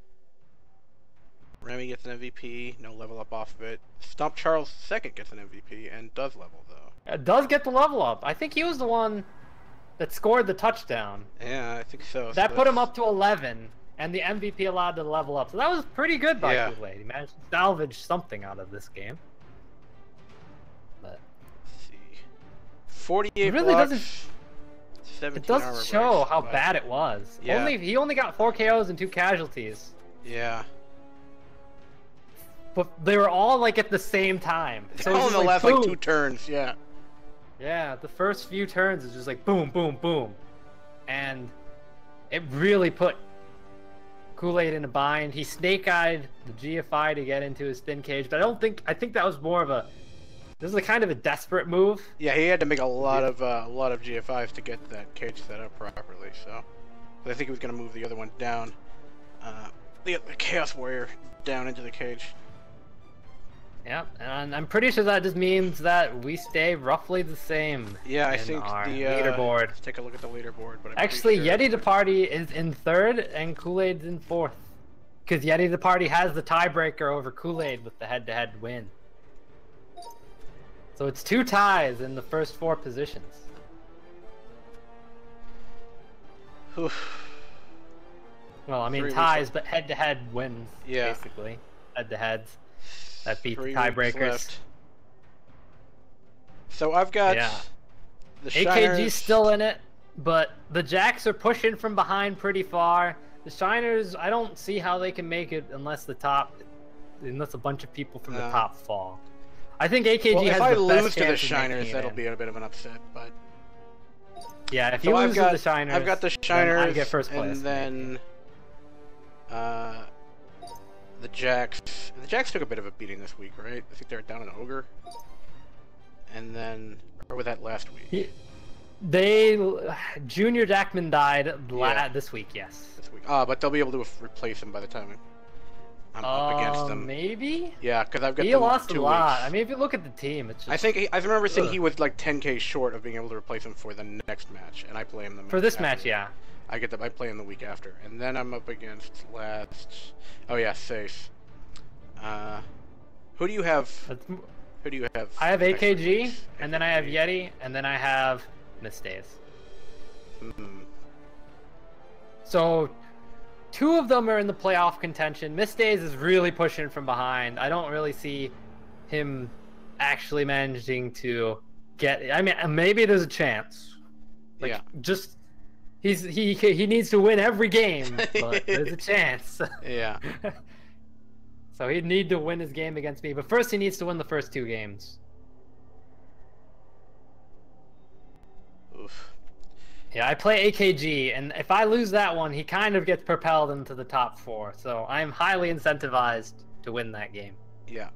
Remy gets an MVP, no level up off of it. Stomp Charles II gets an MVP and does level though. It does get the level up. I think he was the one that scored the touchdown. Yeah, I think so. That put him up to 11, and the MVP allowed to level up. So that was pretty good by Kool-Aid. He managed to salvage something out of this game. But let's see. 48 really blocks, doesn't. 17 It doesn't armor show breaks, how but bad it was. Yeah. He only got 4 KOs and 2 casualties. Yeah. But they were all like at the same time. So All in the last boom. like 2 turns, yeah. Yeah, the first few turns is just like boom, boom, boom. And it really put Kool-Aid in a bind. He snake-eyed the GFI to get into his thin cage, but I think that was more of a, this is a kind of a desperate move. Yeah, he had to make a lot of GFIs to get that cage set up properly, so. But I think he was going to move the other one down. The Chaos Warrior down into the cage. Yep, and I'm pretty sure that just means that we stay roughly the same. Yeah, I think the leaderboard. Let's take a look at the leaderboard. But Actually, sure. Yeti the Party is in 3rd and Kool-Aid's in 4th, because Yeti the Party has the tiebreaker over Kool-Aid with the head-to-head win. So it's 2 ties in the first 4 positions. Oof. Well, I mean 3 ties, weeks. but head-to-head wins, Yeah. basically. Head-to-heads. That beat 3 the weeks tiebreakers. left. So I've got the AKG's Shiners. still in it, but the Jacks are pushing from behind pretty far. The Shiners, I don't see how they can make it unless a bunch of people from the top fall. I think AKG well, has if I the lose best to the chance of making Shiners, it that'll in. be a bit of an upset. But Yeah, if so you I've lose got to the Shiners, I've got the then Shiners, I get first place. and then the Jacks. The Jacks took a bit of a beating this week, right? I think they're down an Ogre. And then, or was that last week? Junior Jackman died this week, yes. This week. But they'll be able to replace him by the time I'm up against them. Maybe? Yeah, because I've got He them lost 2 a lot. weeks. I mean, if you look at the team, it's just... I remember seeing he was like 10k short of being able to replace him for the next match, and I play him for this match, yeah. I play him the week after, and then I'm up against Oh yeah, Sace. Who do you have? Who do you have? I have next AKG, week? and then I have Yeti, and then I have Misdays. So, 2 of them are in the playoff contention. Misdays is really pushing from behind. I don't really see him actually managing to get. I mean, maybe there's a chance. Like, yeah. Just he needs to win every game, but there's a chance. Yeah. So he'd need to win his game against me, but first he needs to win the first 2 games. Oof. Yeah, I play AKG, and if I lose that one, he kind of gets propelled into the top 4. So I'm highly incentivized to win that game. Yeah.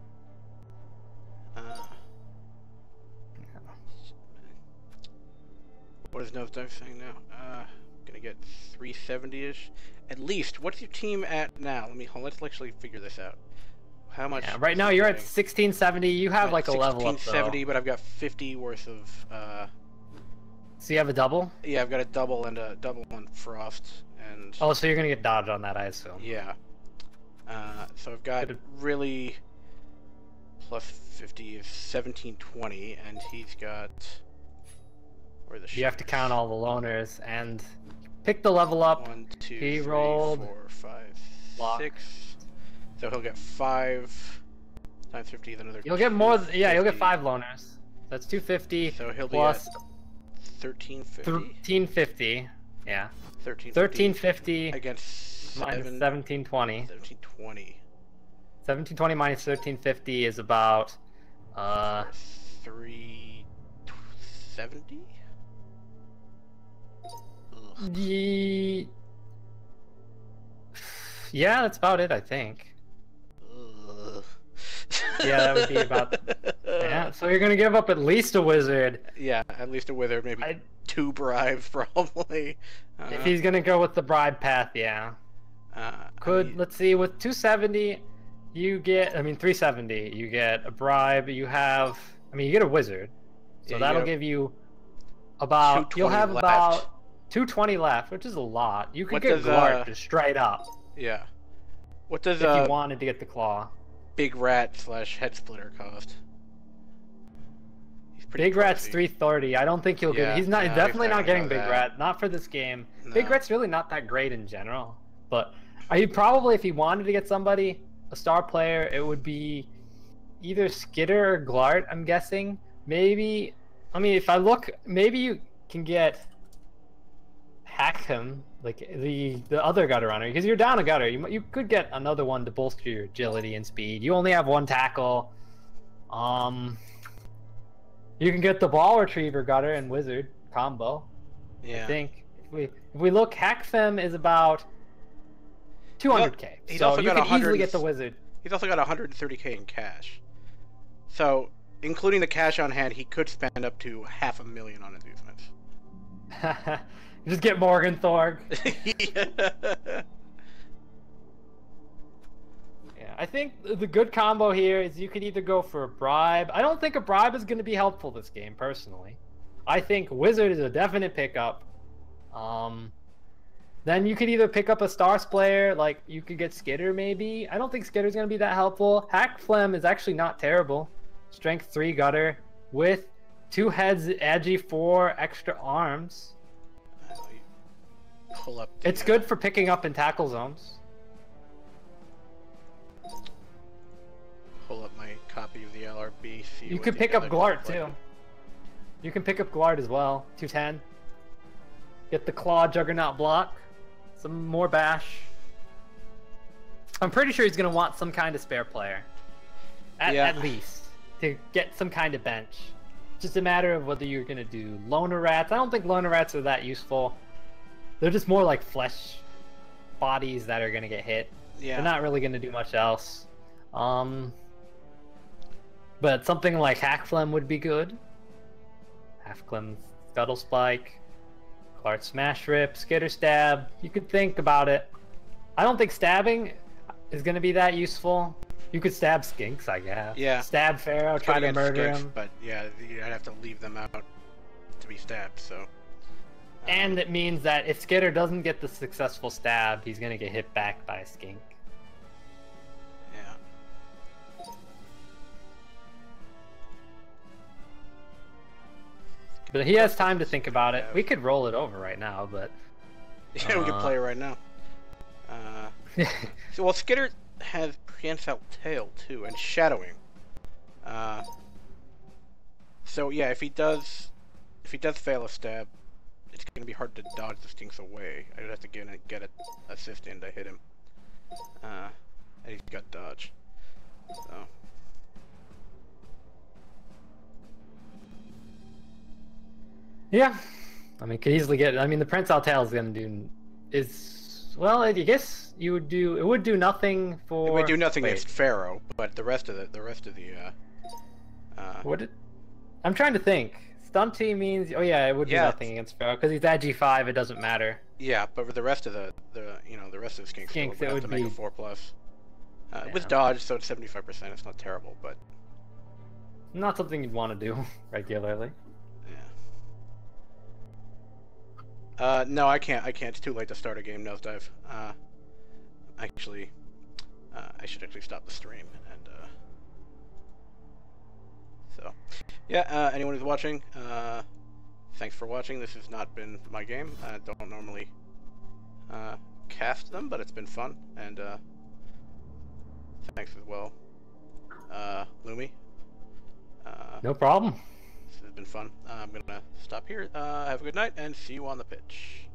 What is Nosedive saying now? Gonna get 370-ish. At least. What's your team at now? Let's actually figure this out. How much? Yeah, right now you're at 1670. You have like a level up, though. 1670, but I've got 50 worth of. So you have a double? Yeah, I've got a double on Frost, and. Oh, so you're gonna get dodge on that, I assume. Yeah. So I've got really plus 50 is 1720, and he's got. Where the you have to count all the loners and pick the level up. 1, 2, he 3, rolled 4, 5, block. 6. So he'll get 5 times 50 is another. You'll get more. Yeah, you'll get 5 loners. That's 250. So he'll plus be at 1350. 1350. Yeah. 1350 against minus 1720. 1720. 1720 minus 1350 is about 370. Yeah, that's about it, I think. Ugh. Yeah, that would be about. Yeah, so you're gonna give up at least a wizard. Yeah, at least a wizard, maybe 2 bribes, probably. If he's gonna go with the bribe path, yeah. Let's see, with 270, you get. I mean, 370, you get a bribe. You have. I mean, you get a wizard, so yeah, that'll give you about. You'll have left. about 220 left, which is a lot. You could get Glart just straight up. Yeah. What does if you wanted to get the claw? Big Rat / Head Splitter cost? He's pretty Big Rat's pricey. 330. I don't think he'll Yeah, get. He's not no, definitely not getting got Big that. Rat. Not for this game. No. Big Rat's really not that great in general. But he probably, if he wanted to get somebody, a star player, it would be either Skitter or Glart. I'm guessing. Maybe. I mean, if I look, maybe you can get Hackham, like the other gutter runner, because you're down a gutter. You could get another one to bolster your agility and speed. You only have one tackle. You can get the ball retriever gutter and wizard combo. Yeah. I think if we look, Hackfem is about 200k. He's So also you got can 100 easily get the wizard. He's also got 130k in cash. So, including the cash on hand, he could spend up to $500,000 on inducements. Just get Morgan Thorg. Yeah, I think the good combo here is you could either go for a bribe. I don't think a bribe is going to be helpful this game, personally. I think Wizard is a definite pickup. Then you could either pick up a Stars player, like you could get Skitter maybe. I don't think Skitter's going to be that helpful. Hackflem is actually not terrible. Strength 3 gutter with 2 heads, agi 4 extra arms. Pull up It's good for picking up in tackle zones. Pull up my copy of the LRB. You could pick up Glart too. You can pick up Glart as well. 210. Get the Claw Juggernaut block. Some more bash. I'm pretty sure he's going to want some kind of spare player. At least. To get some kind of bench. Just a matter of whether you're going to do Loner Rats. I don't think Loner Rats are that useful. They're just more like flesh bodies that are going to get hit. Yeah. They're not really going to do much else. But something like Hackflem would be good. Hackflem, Scuttle Spike, Clart Smash Rip, Skitter Stab. You could think about it. I don't think stabbing is going to be that useful. You could stab Skinks, I guess. Yeah. Stab Pharaoh, try to murder him. But yeah, I'd have to leave them out to be stabbed, so. And it means that if Skitter doesn't get the successful stab, he's going to get hit back by a Skink. Yeah. But he has time to think about it. We could roll it over right now, but... Yeah, we could play it right now. So, well, Skitter has Prehensile Tail, too, and Shadowing. So, yeah, if he does fail a stab, it's going to be hard to dodge the Skinks away. I would have to get an assist in to hit him. And he's got dodge. So... Yeah, I mean, could easily get. I mean, the Prehensile Tail is gonna do well. I guess you would do. It would do nothing for. It would do nothing against Pharaoh, but the rest of the What did? I'm trying to think. Stunty means. Oh yeah, it would do nothing against Pharaoh because he's at G5. It doesn't matter. Yeah, but for the rest of the rest of the Skinks, it would have to make a 4+. With dodge, so it's 75%. It's not terrible, but not something you'd want to do regularly. No, I can't. It's too late to start a game nosedive. Actually, I should actually stop the stream and so yeah. Anyone who's watching, thanks for watching. This has not been my game. I don't normally cast them, but it's been fun, and thanks as well, Lumi. No problem. This has been fun. I'm gonna stop here. Have a good night, and see you on the pitch.